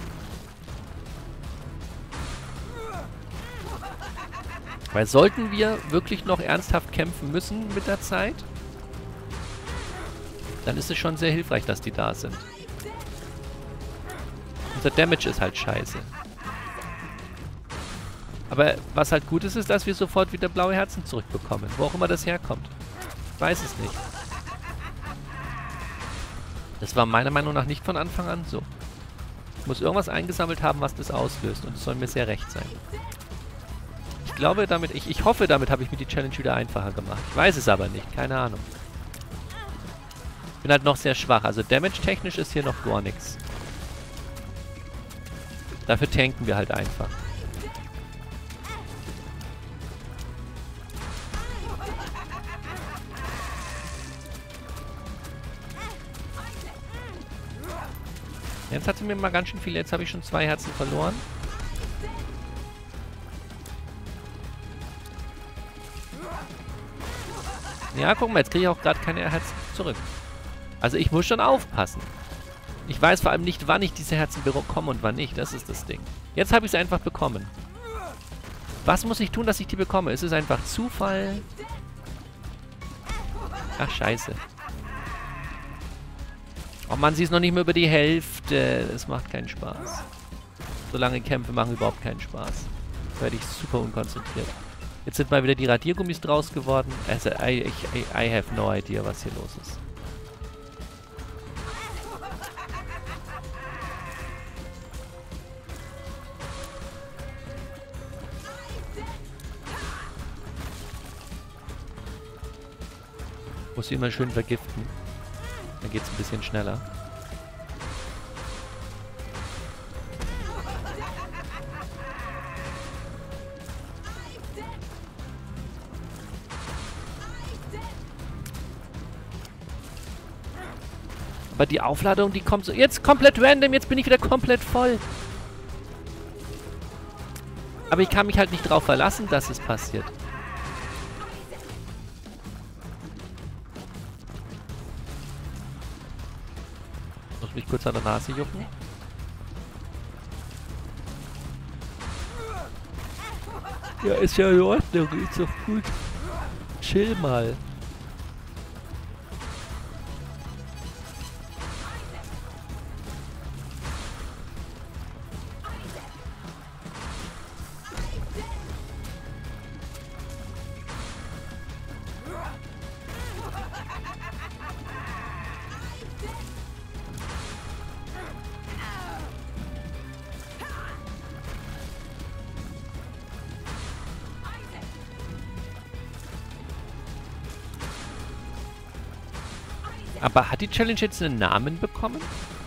Weil sollten wir wirklich noch ernsthaft kämpfen müssen mit der Zeit, dann ist es schon sehr hilfreich, dass die da sind. Unser Damage ist halt scheiße. Aber was halt gut ist, ist, dass wir sofort wieder blaue Herzen zurückbekommen. Wo auch immer das herkommt. Ich weiß es nicht. Das war meiner Meinung nach nicht von Anfang an so. Ich muss irgendwas eingesammelt haben, was das auslöst. Und es soll mir sehr recht sein. Ich glaube damit, ich, ich hoffe, damit habe ich mir die Challenge wieder einfacher gemacht. Ich weiß es aber nicht, keine Ahnung. Ich bin halt noch sehr schwach. Also damage-technisch ist hier noch gar nichts. Dafür tanken wir halt einfach. Jetzt hatte mir mal ganz schön viel. Jetzt habe ich schon zwei Herzen verloren. Ja, guck mal, jetzt kriege ich auch gerade keine Herzen zurück. Also ich muss schon aufpassen. Ich weiß vor allem nicht, wann ich diese Herzen bekomme und wann nicht. Das ist das Ding. Jetzt habe ich sie einfach bekommen. Was muss ich tun, dass ich die bekomme? Ist es einfach Zufall? Ach, scheiße. Oh Mann, sie ist noch nicht mehr über die Hälfte. Das macht keinen Spaß. So lange Kämpfe machen überhaupt keinen Spaß. Da werde ich super unkonzentriert. Jetzt sind mal wieder die Radiergummis draus geworden. Also, I, I, I have no idea, was hier los ist. Muss sie immer schön vergiften. Dann geht es ein bisschen schneller. Aber die Aufladung, die kommt so... Jetzt komplett random, jetzt bin ich wieder komplett voll. Aber ich kann mich halt nicht drauf verlassen, dass es passiert. Muss mich kurz an der Nase jucken. Ja, ist ja in Ordnung, ist doch gut. Chill mal. Aber hat die Challenge jetzt einen Namen bekommen?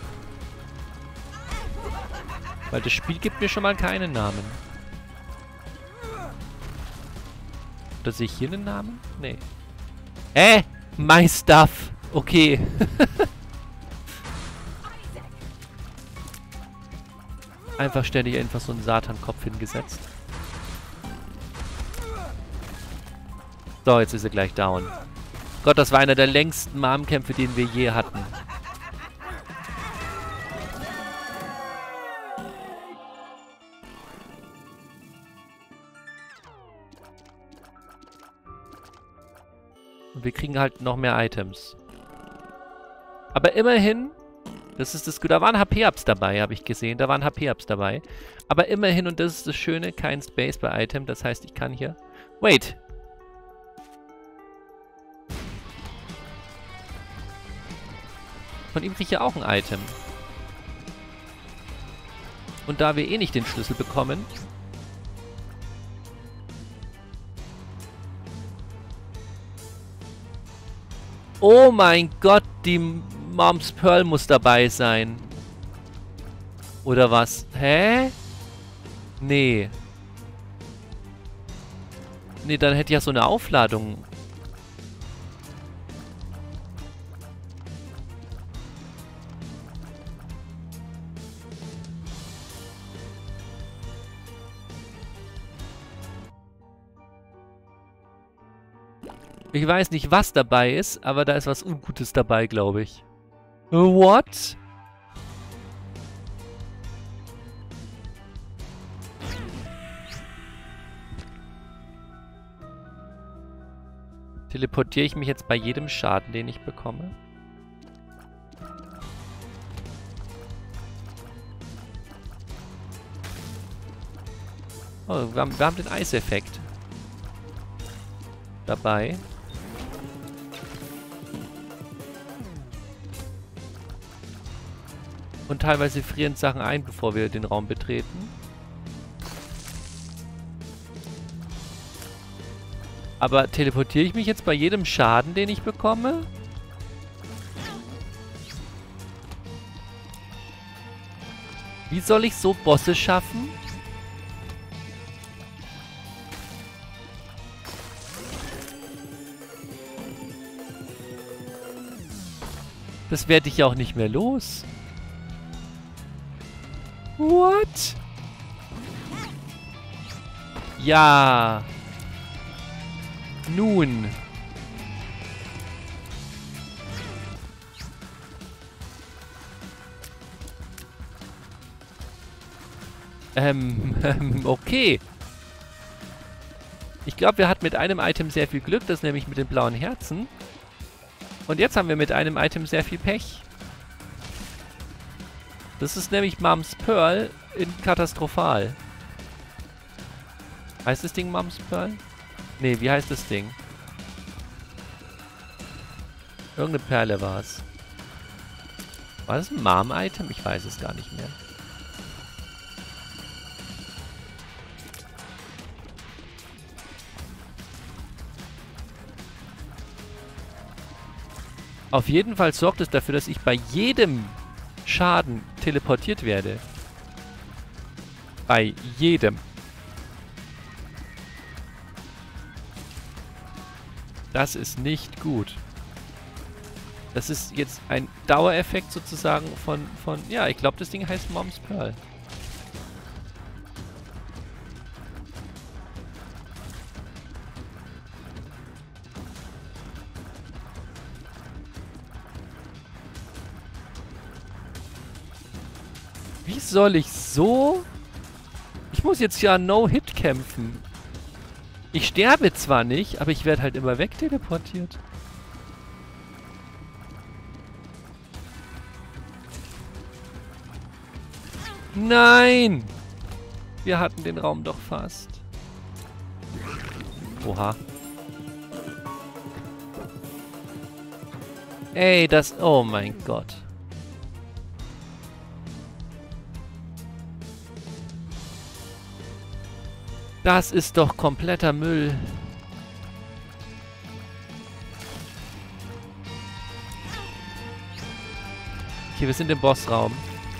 Weil das Spiel gibt mir schon mal keinen Namen. Oder sehe ich hier einen Namen? Nee. Äh, my stuff. Okay. Einfach ständig einfach so einen Satankopf hingesetzt. So, jetzt ist er gleich down. Gott, das war einer der längsten Marmkämpfe, den wir je hatten. Und wir kriegen halt noch mehr Items. Aber immerhin, das ist das Gute, da waren H P-Ups dabei, habe ich gesehen. Da waren H P-Ups dabei. Aber immerhin, und das ist das Schöne, kein Space bei Item. Das heißt, ich kann hier... Wait! Von ihm kriege ich ja auch ein Item. Und da wir eh nicht den Schlüssel bekommen... Oh mein Gott, die Mom's Pearl muss dabei sein. Oder was? Hä? Nee. Nee, dann hätte ich ja so eine Aufladung. Ich weiß nicht, was dabei ist, aber da ist was Ungutes dabei, glaube ich. What? Teleportiere ich mich jetzt bei jedem Schaden, den ich bekomme? Oh, wir haben, wir haben den Eiseffekt dabei. Und teilweise frieren Sachen ein, bevor wir den Raum betreten. Aber teleportiere ich mich jetzt bei jedem Schaden, den ich bekomme? Wie soll ich so Bosse schaffen? Das werde ich ja auch nicht mehr los. What? Ja. Nun. Ähm, ähm, okay. Ich glaube, wir hatten mit einem Item sehr viel Glück, das nämlich mit den blauen Herzen. Und jetzt haben wir mit einem Item sehr viel Pech. Das ist nämlich Mom's Pearl in katastrophal. Heißt das Ding Mom's Pearl? Nee, wie heißt das Ding? Irgendeine Perle war es. War das ein Mom-Item? Ich weiß es gar nicht mehr. Auf jeden Fall sorgt es dafür, dass ich bei jedem Schaden teleportiert werde. Bei jedem. Das ist nicht gut. Das ist jetzt ein Dauereffekt sozusagen von, von ja, ich glaube, das Ding heißt Mom's Pearl. Wie soll ich so... Ich muss jetzt ja No-Hit kämpfen. Ich sterbe zwar nicht, aber ich werde halt immer wegteleportiert. Nein! Wir hatten den Raum doch fast. Oha. Ey, das... Oh mein Gott. Das ist doch kompletter Müll. Okay, wir sind im Bossraum.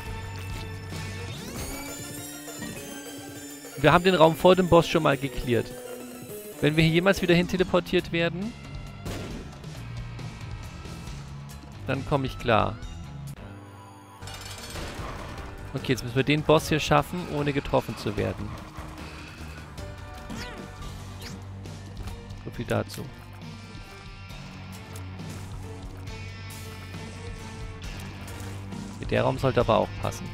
Wir haben den Raum vor dem Boss schon mal geklärt. Wenn wir hier jemals wieder hin teleportiert werden, dann komme ich klar. Okay, jetzt müssen wir den Boss hier schaffen, ohne getroffen zu werden. So viel dazu. Der Raum sollte aber auch passen.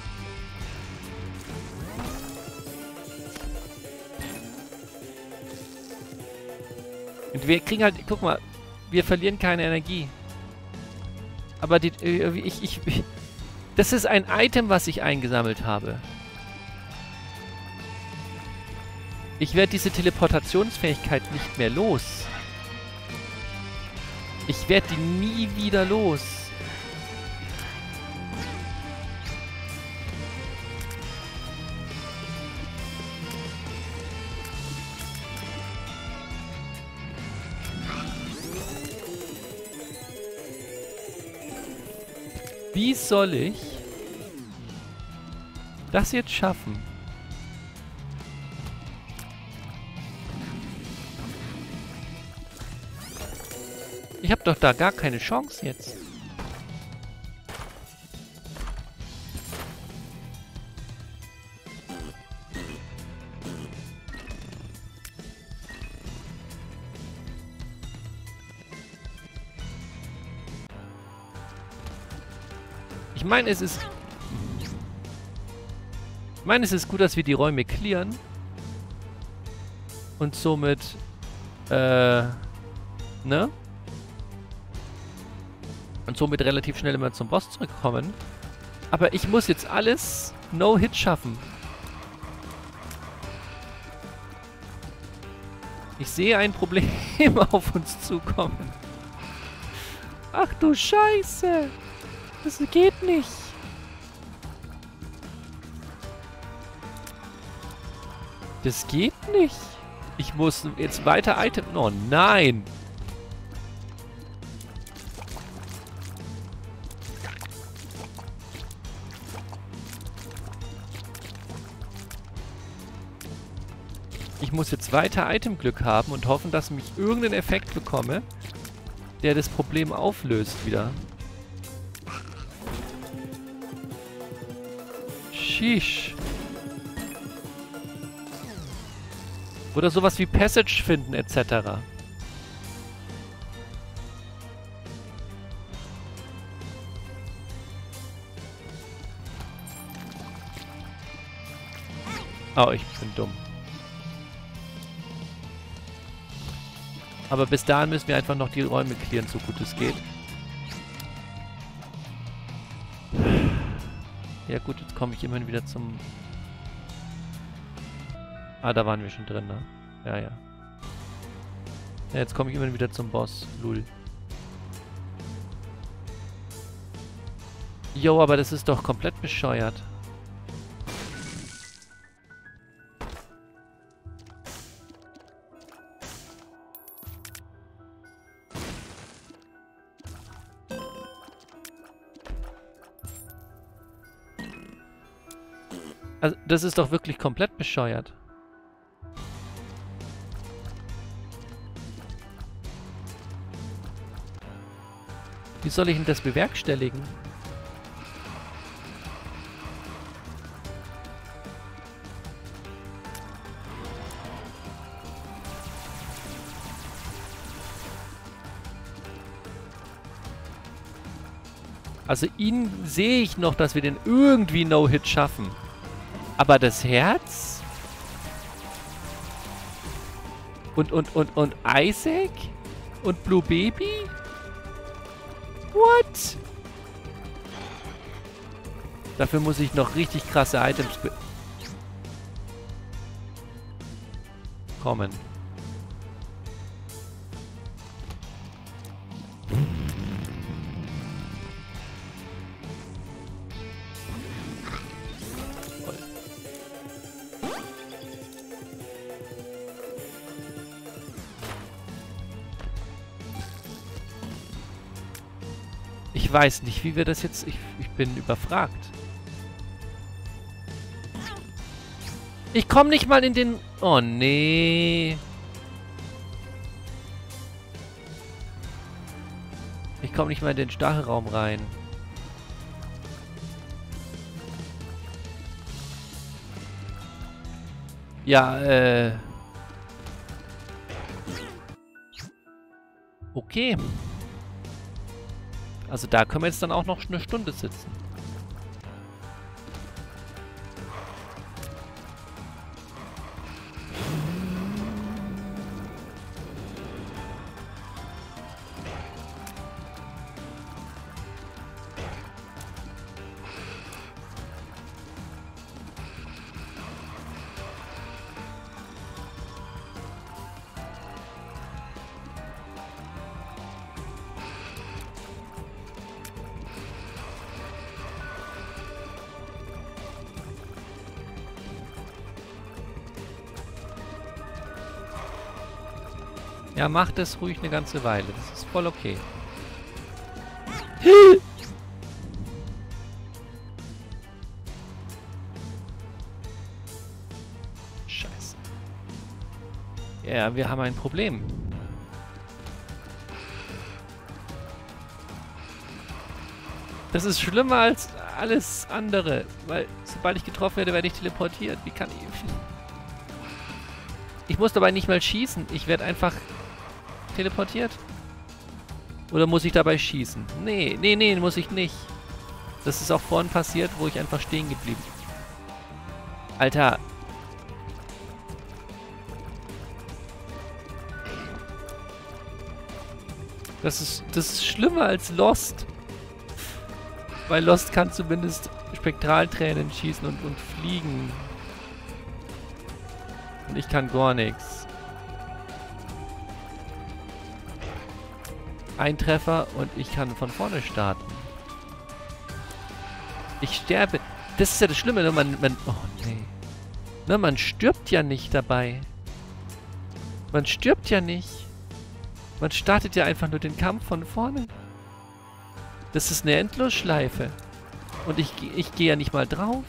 Und wir kriegen halt, guck mal, wir verlieren keine Energie. Aber die, ich, ich, ich, das ist ein Item, was ich eingesammelt habe. Ich werde diese Teleportationsfähigkeit nicht mehr los. Ich werde die nie wieder los. Wie soll ich das jetzt schaffen? Ich habe doch da gar keine Chance jetzt. Ich meine, es ist... Ich meine, es ist gut, dass wir die Räume clearen. Und somit... Äh... Ne? Und somit relativ schnell immer zum Boss zurückkommen. Aber ich muss jetzt alles No-Hit schaffen. Ich sehe ein Problem auf uns zukommen. Ach du Scheiße! Das geht nicht! Das geht nicht! Ich muss jetzt weiter Item... Oh nein! Ich muss jetzt weiter Itemglück haben und hoffen, dass ich irgendeinen Effekt bekomme, der das Problem auflöst wieder. Sheesh. Oder sowas wie Passage finden et cetera. Oh, ich bin dumm. Aber bis dahin müssen wir einfach noch die Räume clearen, so gut es geht. Ja gut, jetzt komme ich immerhin wieder zum... Ah, da waren wir schon drin, ne? Ja, ja. Ja, jetzt komme ich immerhin wieder zum Boss. Lul. Jo, aber das ist doch komplett bescheuert. Also, das ist doch wirklich komplett bescheuert. Wie soll ich denn das bewerkstelligen? Also ihn sehe ich noch, dass wir den irgendwie No-Hit schaffen. Aber das Herz? Und, und, und, und Isaac? Und Blue Baby? What? Dafür muss ich noch richtig krasse Items bekommen. Ich weiß nicht, wie wir das jetzt... Ich, ich bin überfragt. Ich komme nicht mal in den... Oh, nee. Ich komme nicht mal in den Stachelraum rein. Ja, äh... Okay. Also da können wir jetzt dann auch noch eine Stunde sitzen. Ja, mach das ruhig eine ganze Weile. Das ist voll okay. Ja, wir haben ein Problem. Das ist schlimmer als alles andere, weil sobald ich getroffen werde, werde ich teleportiert. Wie kann ich... Ich muss dabei nicht mal schießen. Ich werde einfach teleportiert. Oder muss ich dabei schießen? Nee, nee, nee, muss ich nicht. Das ist auch vorhin passiert, wo ich einfach stehen geblieben bin. Alter. Das ist, das ist schlimmer als Lost. Weil Lost kann zumindest Spektraltränen schießen und, und fliegen. Und ich kann gar nichts. Ein Treffer und ich kann von vorne starten. Ich sterbe. Das ist ja das Schlimme, ne? Man, man, oh nee. Ne, man stirbt ja nicht dabei. Man stirbt ja nicht. Man startet ja einfach nur den Kampf von vorne. Das ist eine Endlosschleife. Und ich, ich gehe ja nicht mal drauf.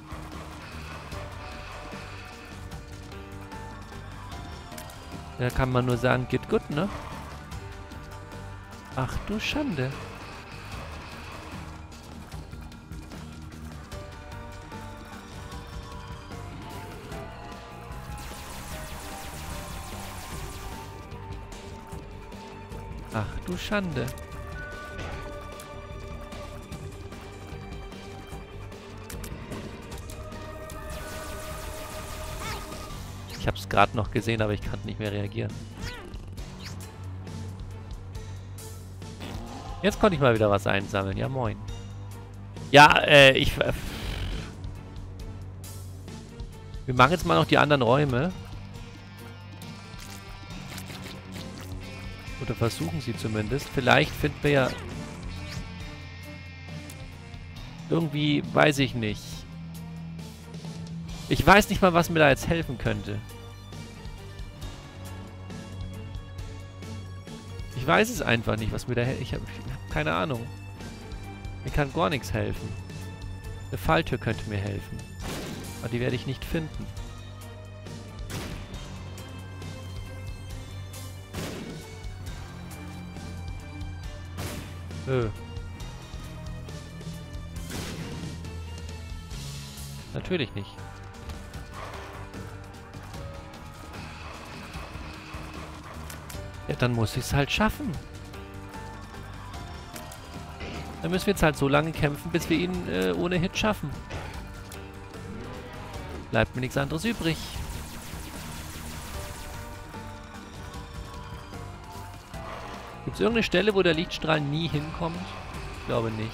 Da kann man nur sagen, geht gut, ne? Ach du Schande. Ach du Schande. Ich habe es gerade noch gesehen, aber ich kann nicht mehr reagieren. Jetzt konnte ich mal wieder was einsammeln. Ja, moin. Ja, äh, ich... Äh, wir machen jetzt mal noch die anderen Räume. Oder versuchen sie zumindest. Vielleicht finden wir ja... Irgendwie, weiß ich nicht. Ich weiß nicht mal, was mir da jetzt helfen könnte. Ich weiß es einfach nicht, was mir da helfen. Ich habe hab keine Ahnung. Mir kann gar nichts helfen. Eine Falltür könnte mir helfen. Aber die werde ich nicht finden. Öh. Natürlich nicht. Ja, dann muss ich es halt schaffen. Dann müssen wir jetzt halt so lange kämpfen, bis wir ihn äh, ohne Hit schaffen. Bleibt mir nichts anderes übrig. Gibt es irgendeine Stelle, wo der Lichtstrahl nie hinkommt? Ich glaube nicht.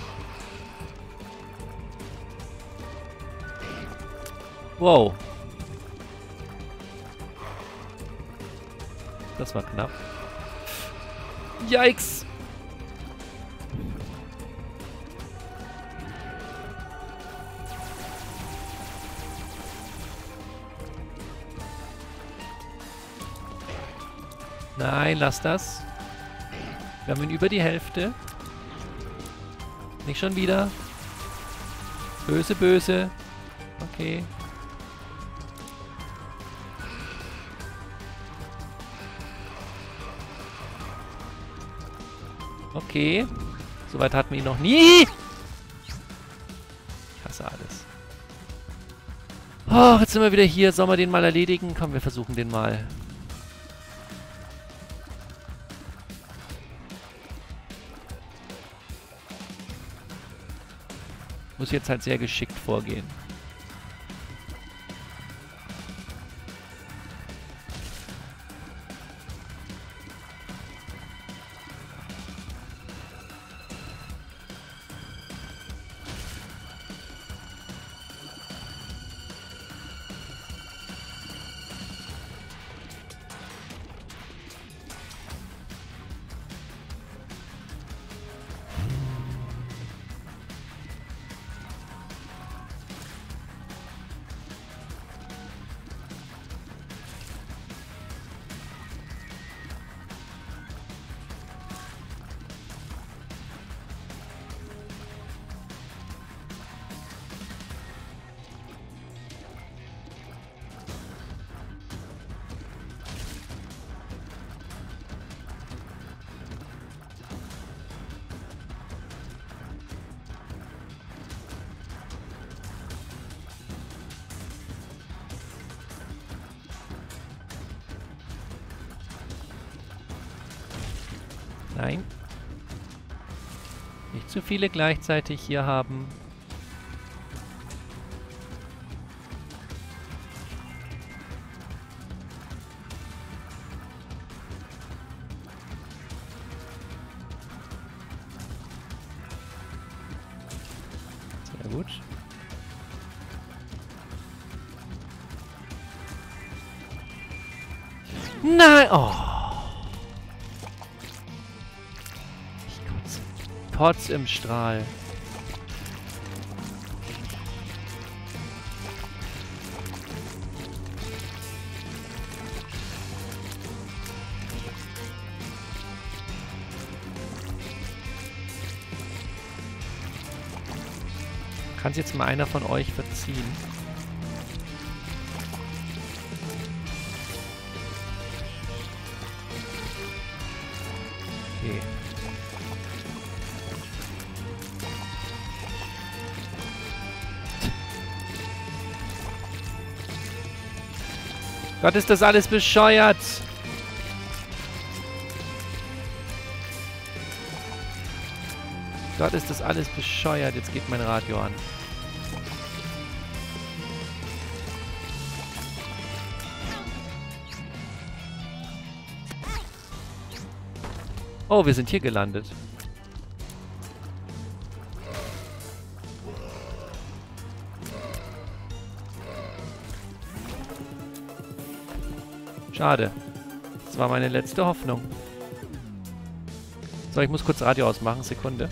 Wow. Das war knapp. Yikes! Nein, lass das. Wir haben ihn über die Hälfte. Nicht schon wieder. Böse, böse. Okay. Okay. Soweit hatten wir ihn noch nie. Ich hasse alles. Oh, jetzt sind wir wieder hier. Sollen wir den mal erledigen? Komm, wir versuchen den mal. Muss jetzt halt sehr geschickt vorgehen. Nein. Nicht zu viele gleichzeitig hier haben. Sehr gut. Nein! Oh! Kotz im Strahl. Kann jetzt mal einer von euch verziehen? Okay. Gott, ist das alles bescheuert! Gott, ist das alles bescheuert! Jetzt geht mein Radio an. Oh, wir sind hier gelandet. Schade. Das war meine letzte Hoffnung. So, ich muss kurz Radio ausmachen. Sekunde.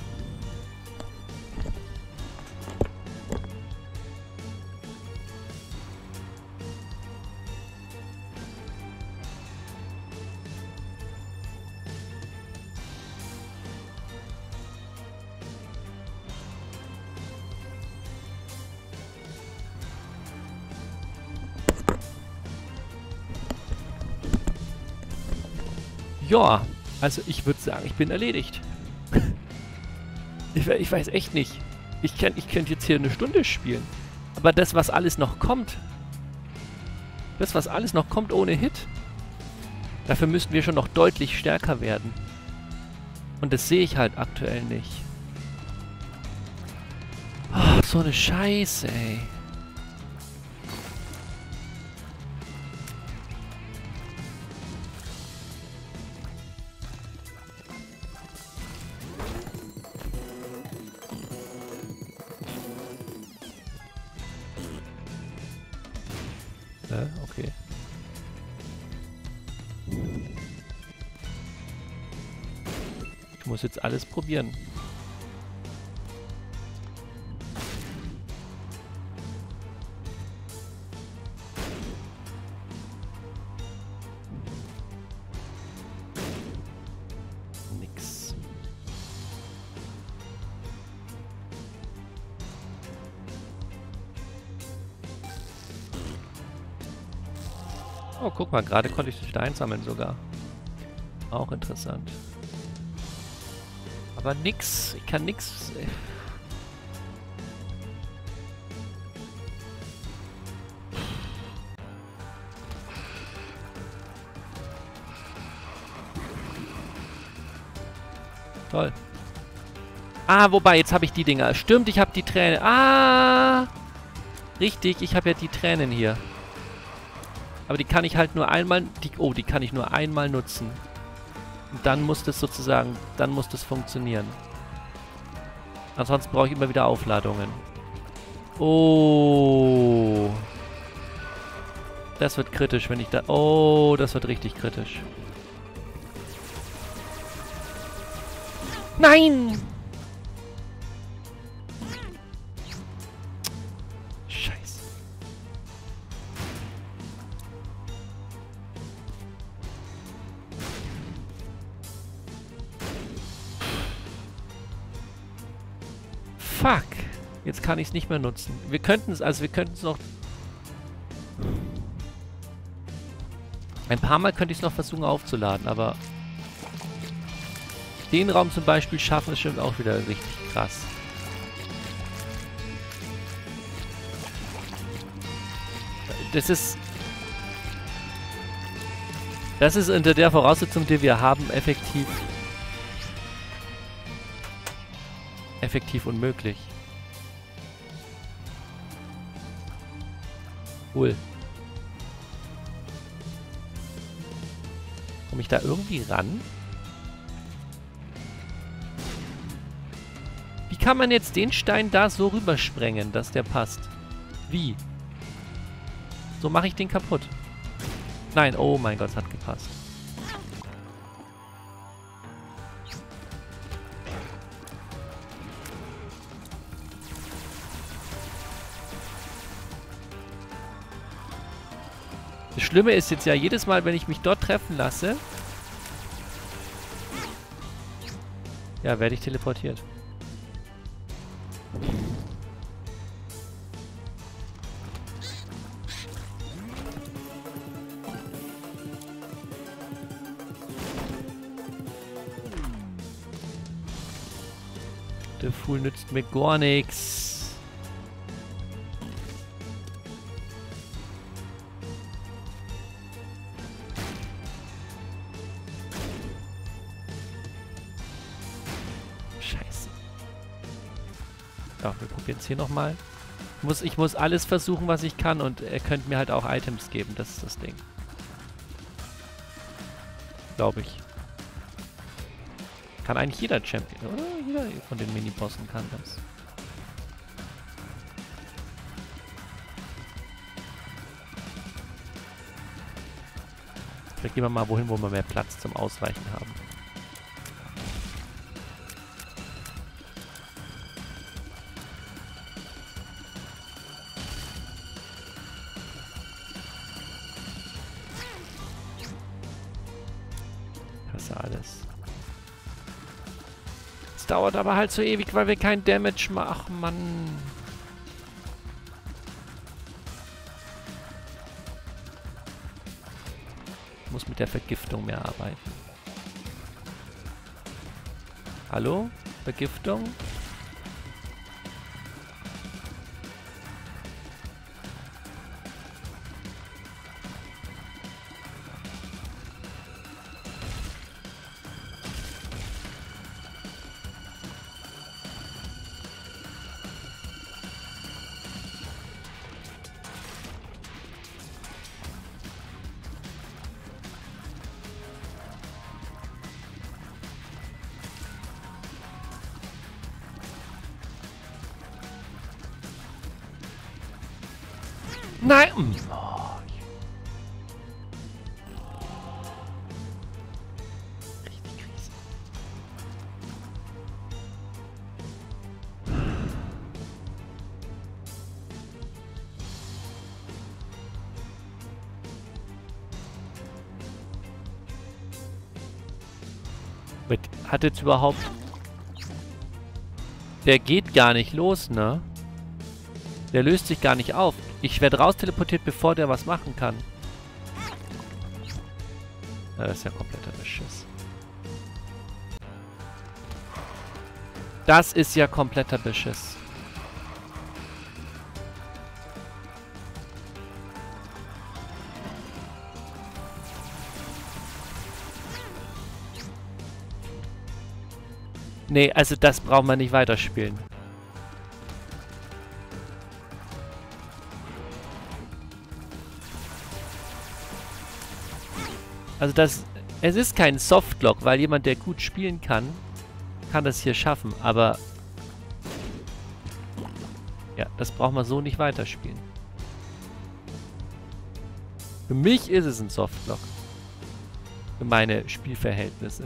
Ja, also ich würde sagen, ich bin erledigt. ich, ich weiß echt nicht. Ich, kann, ich könnte jetzt hier eine Stunde spielen. Aber das, was alles noch kommt, das, was alles noch kommt ohne Hit, dafür müssten wir schon noch deutlich stärker werden. Und das sehe ich halt aktuell nicht. Oh, so eine Scheiße, ey. Okay. Ich muss jetzt alles probieren. Nix. Oh, guck mal, gerade konnte ich den Stein sammeln sogar. Auch interessant. Aber nix, ich kann nix... Toll. Ah, wobei, jetzt habe ich die Dinger. Stimmt, ich habe die Tränen. Ah! Richtig, ich habe ja die Tränen hier. Aber die kann ich halt nur einmal... Die, oh, die kann ich nur einmal nutzen. Und dann muss das sozusagen... Dann muss das funktionieren. Ansonsten brauche ich immer wieder Aufladungen. Oh. Das wird kritisch, wenn ich da... Oh, das wird richtig kritisch. Nein! Fuck! Jetzt kann ich es nicht mehr nutzen. Wir könnten es, also wir könnten es noch... Ein paar Mal könnte ich es noch versuchen aufzuladen, aber... Den Raum zum Beispiel schaffen ist schon auch wieder richtig krass. Das ist... Das ist unter der Voraussetzung, die wir haben, effektiv effektiv unmöglich. Cool. Komme ich da irgendwie ran? Wie kann man jetzt den Stein da so rübersprengen, dass der passt? Wie? So mache ich den kaputt. Nein, oh mein Gott, es hat gepasst. Das Schlimme ist jetzt ja, jedes Mal, wenn ich mich dort treffen lasse, ja, werde ich teleportiert. Der Fool nützt mir gar nichts. Ja, wir probieren es hier nochmal. Ich muss, ich muss alles versuchen, was ich kann, und er könnte mir halt auch Items geben, das ist das Ding. Glaube ich. Kann eigentlich jeder Champion, oder? Jeder von den Minibossen kann das. Vielleicht gehen wir mal wohin, wo wir mehr Platz zum Ausweichen haben. Alles. Es dauert aber halt so ewig, weil wir kein Damage machen, Mann. Ich muss mit der Vergiftung mehr arbeiten. Hallo? Vergiftung? Nein! Oh. Richtig Krise. Mit, hat jetzt überhaupt... Der geht gar nicht los, ne? Der löst sich gar nicht auf. Ich werde raus teleportiert, bevor der was machen kann. Ja, das ist ja kompletter Beschiss. Das ist ja kompletter Beschiss. Nee, also das braucht man nicht weiterspielen. Also das, es ist kein Softlock, weil jemand, der gut spielen kann, kann das hier schaffen, aber ja, das braucht man so nicht weiterspielen. Für mich ist es ein Softlock. Für meine Spielverhältnisse.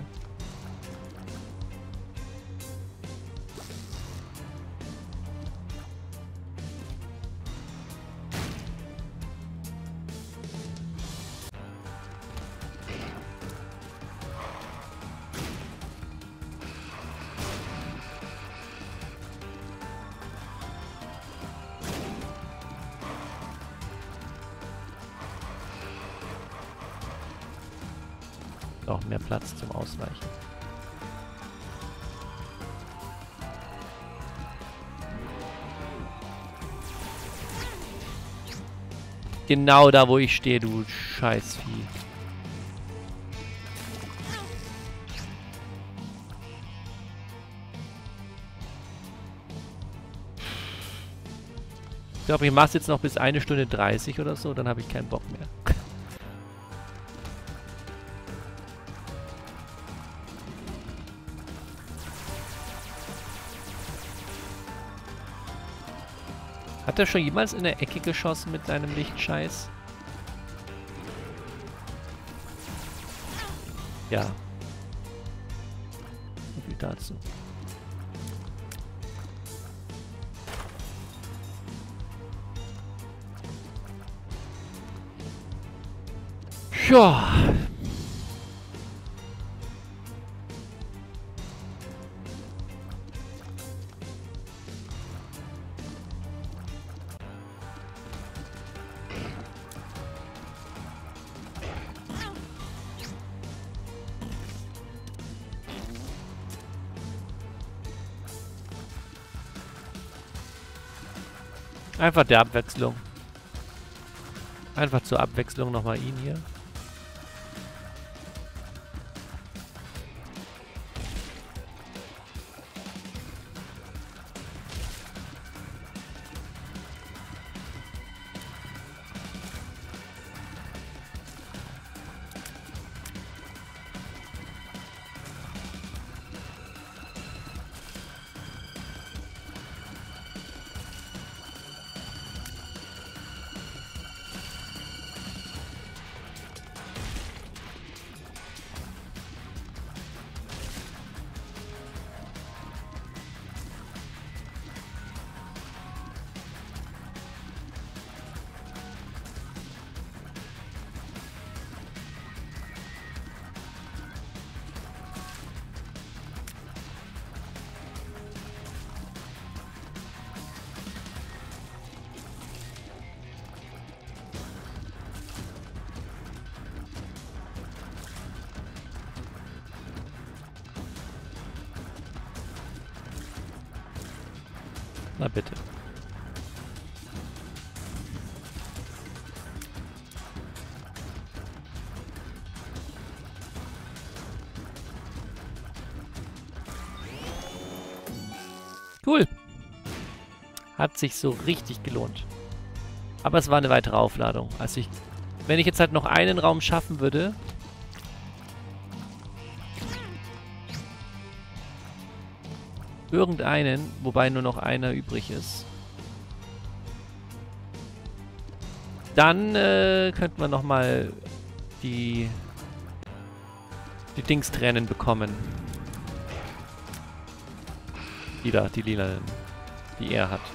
Auch mehr Platz zum Ausweichen. Genau da, wo ich stehe, du Scheißvieh. Ich glaube, ich mache es jetzt noch bis eine Stunde dreißig oder so, dann habe ich keinen Bock mehr. Hat er schon jemals in der Ecke geschossen mit seinem Lichtscheiß? Ja. So viel dazu. Ja. Einfach der Abwechslung. Einfach zur Abwechslung nochmal ihn hier. Na bitte. Cool. Hat sich so richtig gelohnt. Aber es war eine weitere Aufladung. Also ich, wenn ich jetzt halt noch einen Raum schaffen würde... Irgendeinen, wobei nur noch einer übrig ist. Dann äh, könnten wir nochmal die, die Dingstränen bekommen. Die da, die lilanen, die er hat.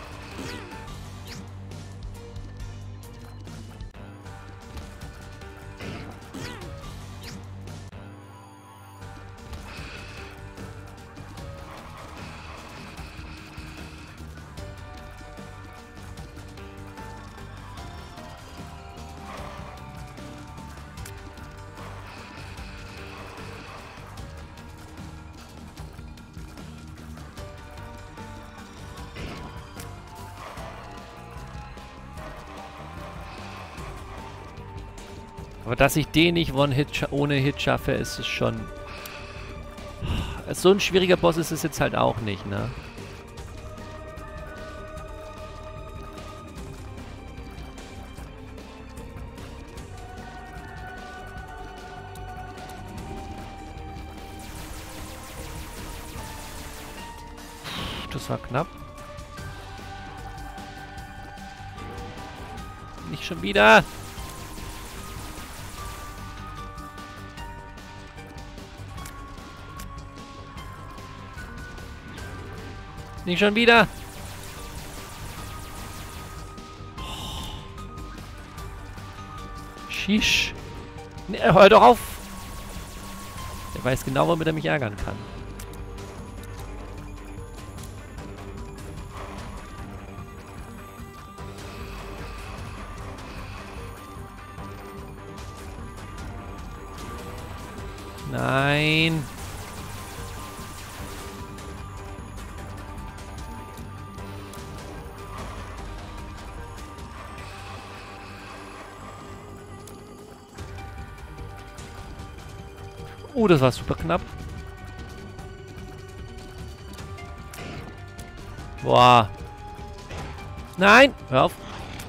Aber dass ich den nicht One-Hit ohne Hit schaffe, ist es schon... So ein schwieriger Boss ist es jetzt halt auch nicht, ne? Das war knapp. Nicht schon wieder! Nicht schon wieder. Shish. Nee, hör doch auf. Der weiß genau, womit er mich ärgern kann. Nein. Oh, das war super knapp. Boah. Nein! Hör auf!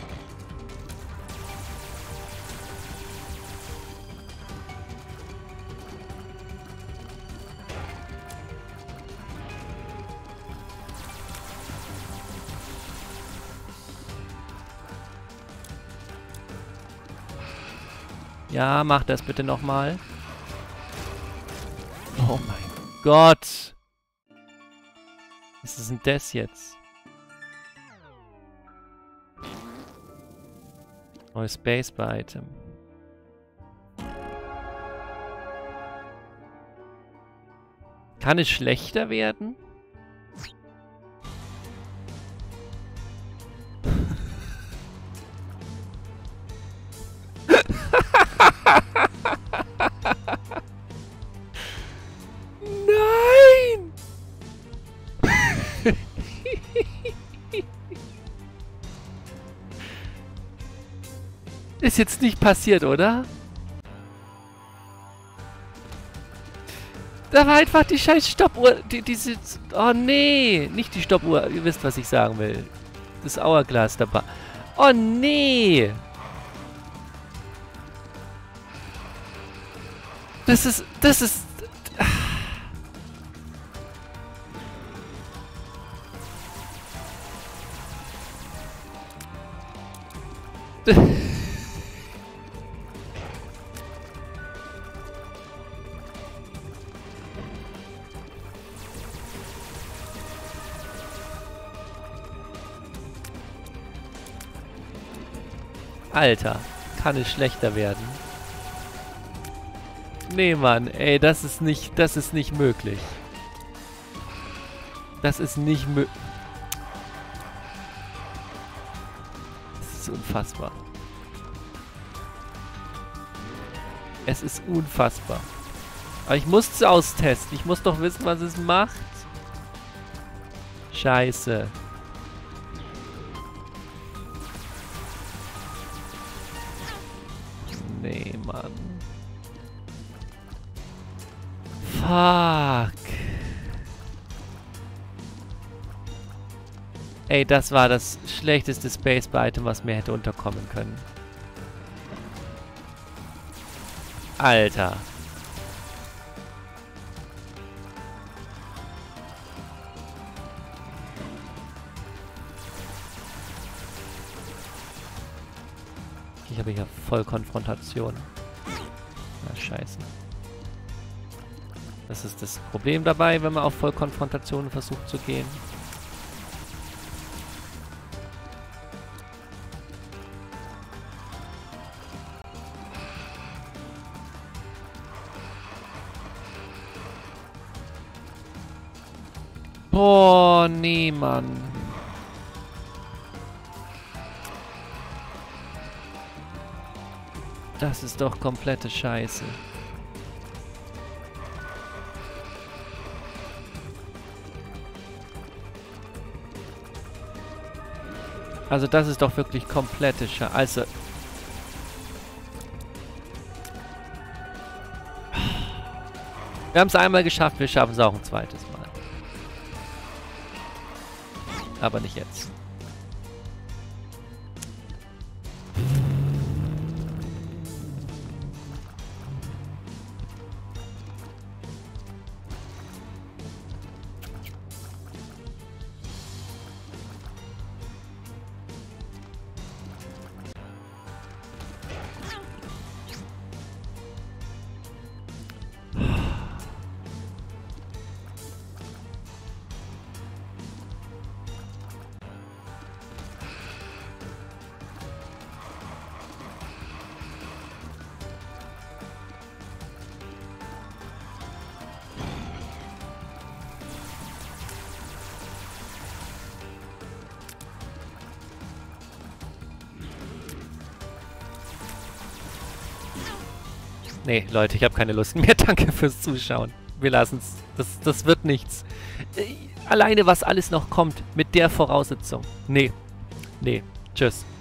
Ja, mach das bitte nochmal. Oh mein Gott! Was ist denn das jetzt? Neues Spacebar-Item. Kann es schlechter werden? Nein! Ist jetzt nicht passiert, oder? Da war einfach die scheiß Stoppuhr. Die, diese. Oh nee! Nicht die Stoppuhr. Ihr wisst, was ich sagen will. Das Hourglass dabei. Oh nee! Das ist. Das ist. Alter, kann es schlechter werden? Nee, Mann, ey, das ist nicht, das ist nicht möglich. Das ist nicht möglich. Das ist unfassbar. Es ist unfassbar. Aber ich muss es austesten. Ich muss doch wissen, was es macht. Scheiße. Nee, Mann. Fuck. Ey, das war das schlechteste Spacebar-Item, was mir hätte unterkommen können. Alter. Ich habe hier voll Konfrontation. Na, scheiße. Das ist das Problem dabei, wenn man auf Vollkonfrontation versucht zu gehen. Boah, nee, Mann. Das ist doch komplette Scheiße. Also das ist doch wirklich komplette Scheiße. Also... Wir haben es einmal geschafft, wir schaffen es auch ein zweites Mal. Aber nicht jetzt. Nee, Leute, ich habe keine Lust mehr. Danke fürs Zuschauen. Wir lassen es. Das, das wird nichts. Alleine, was alles noch kommt mit der Voraussetzung. Nee. Nee. Tschüss.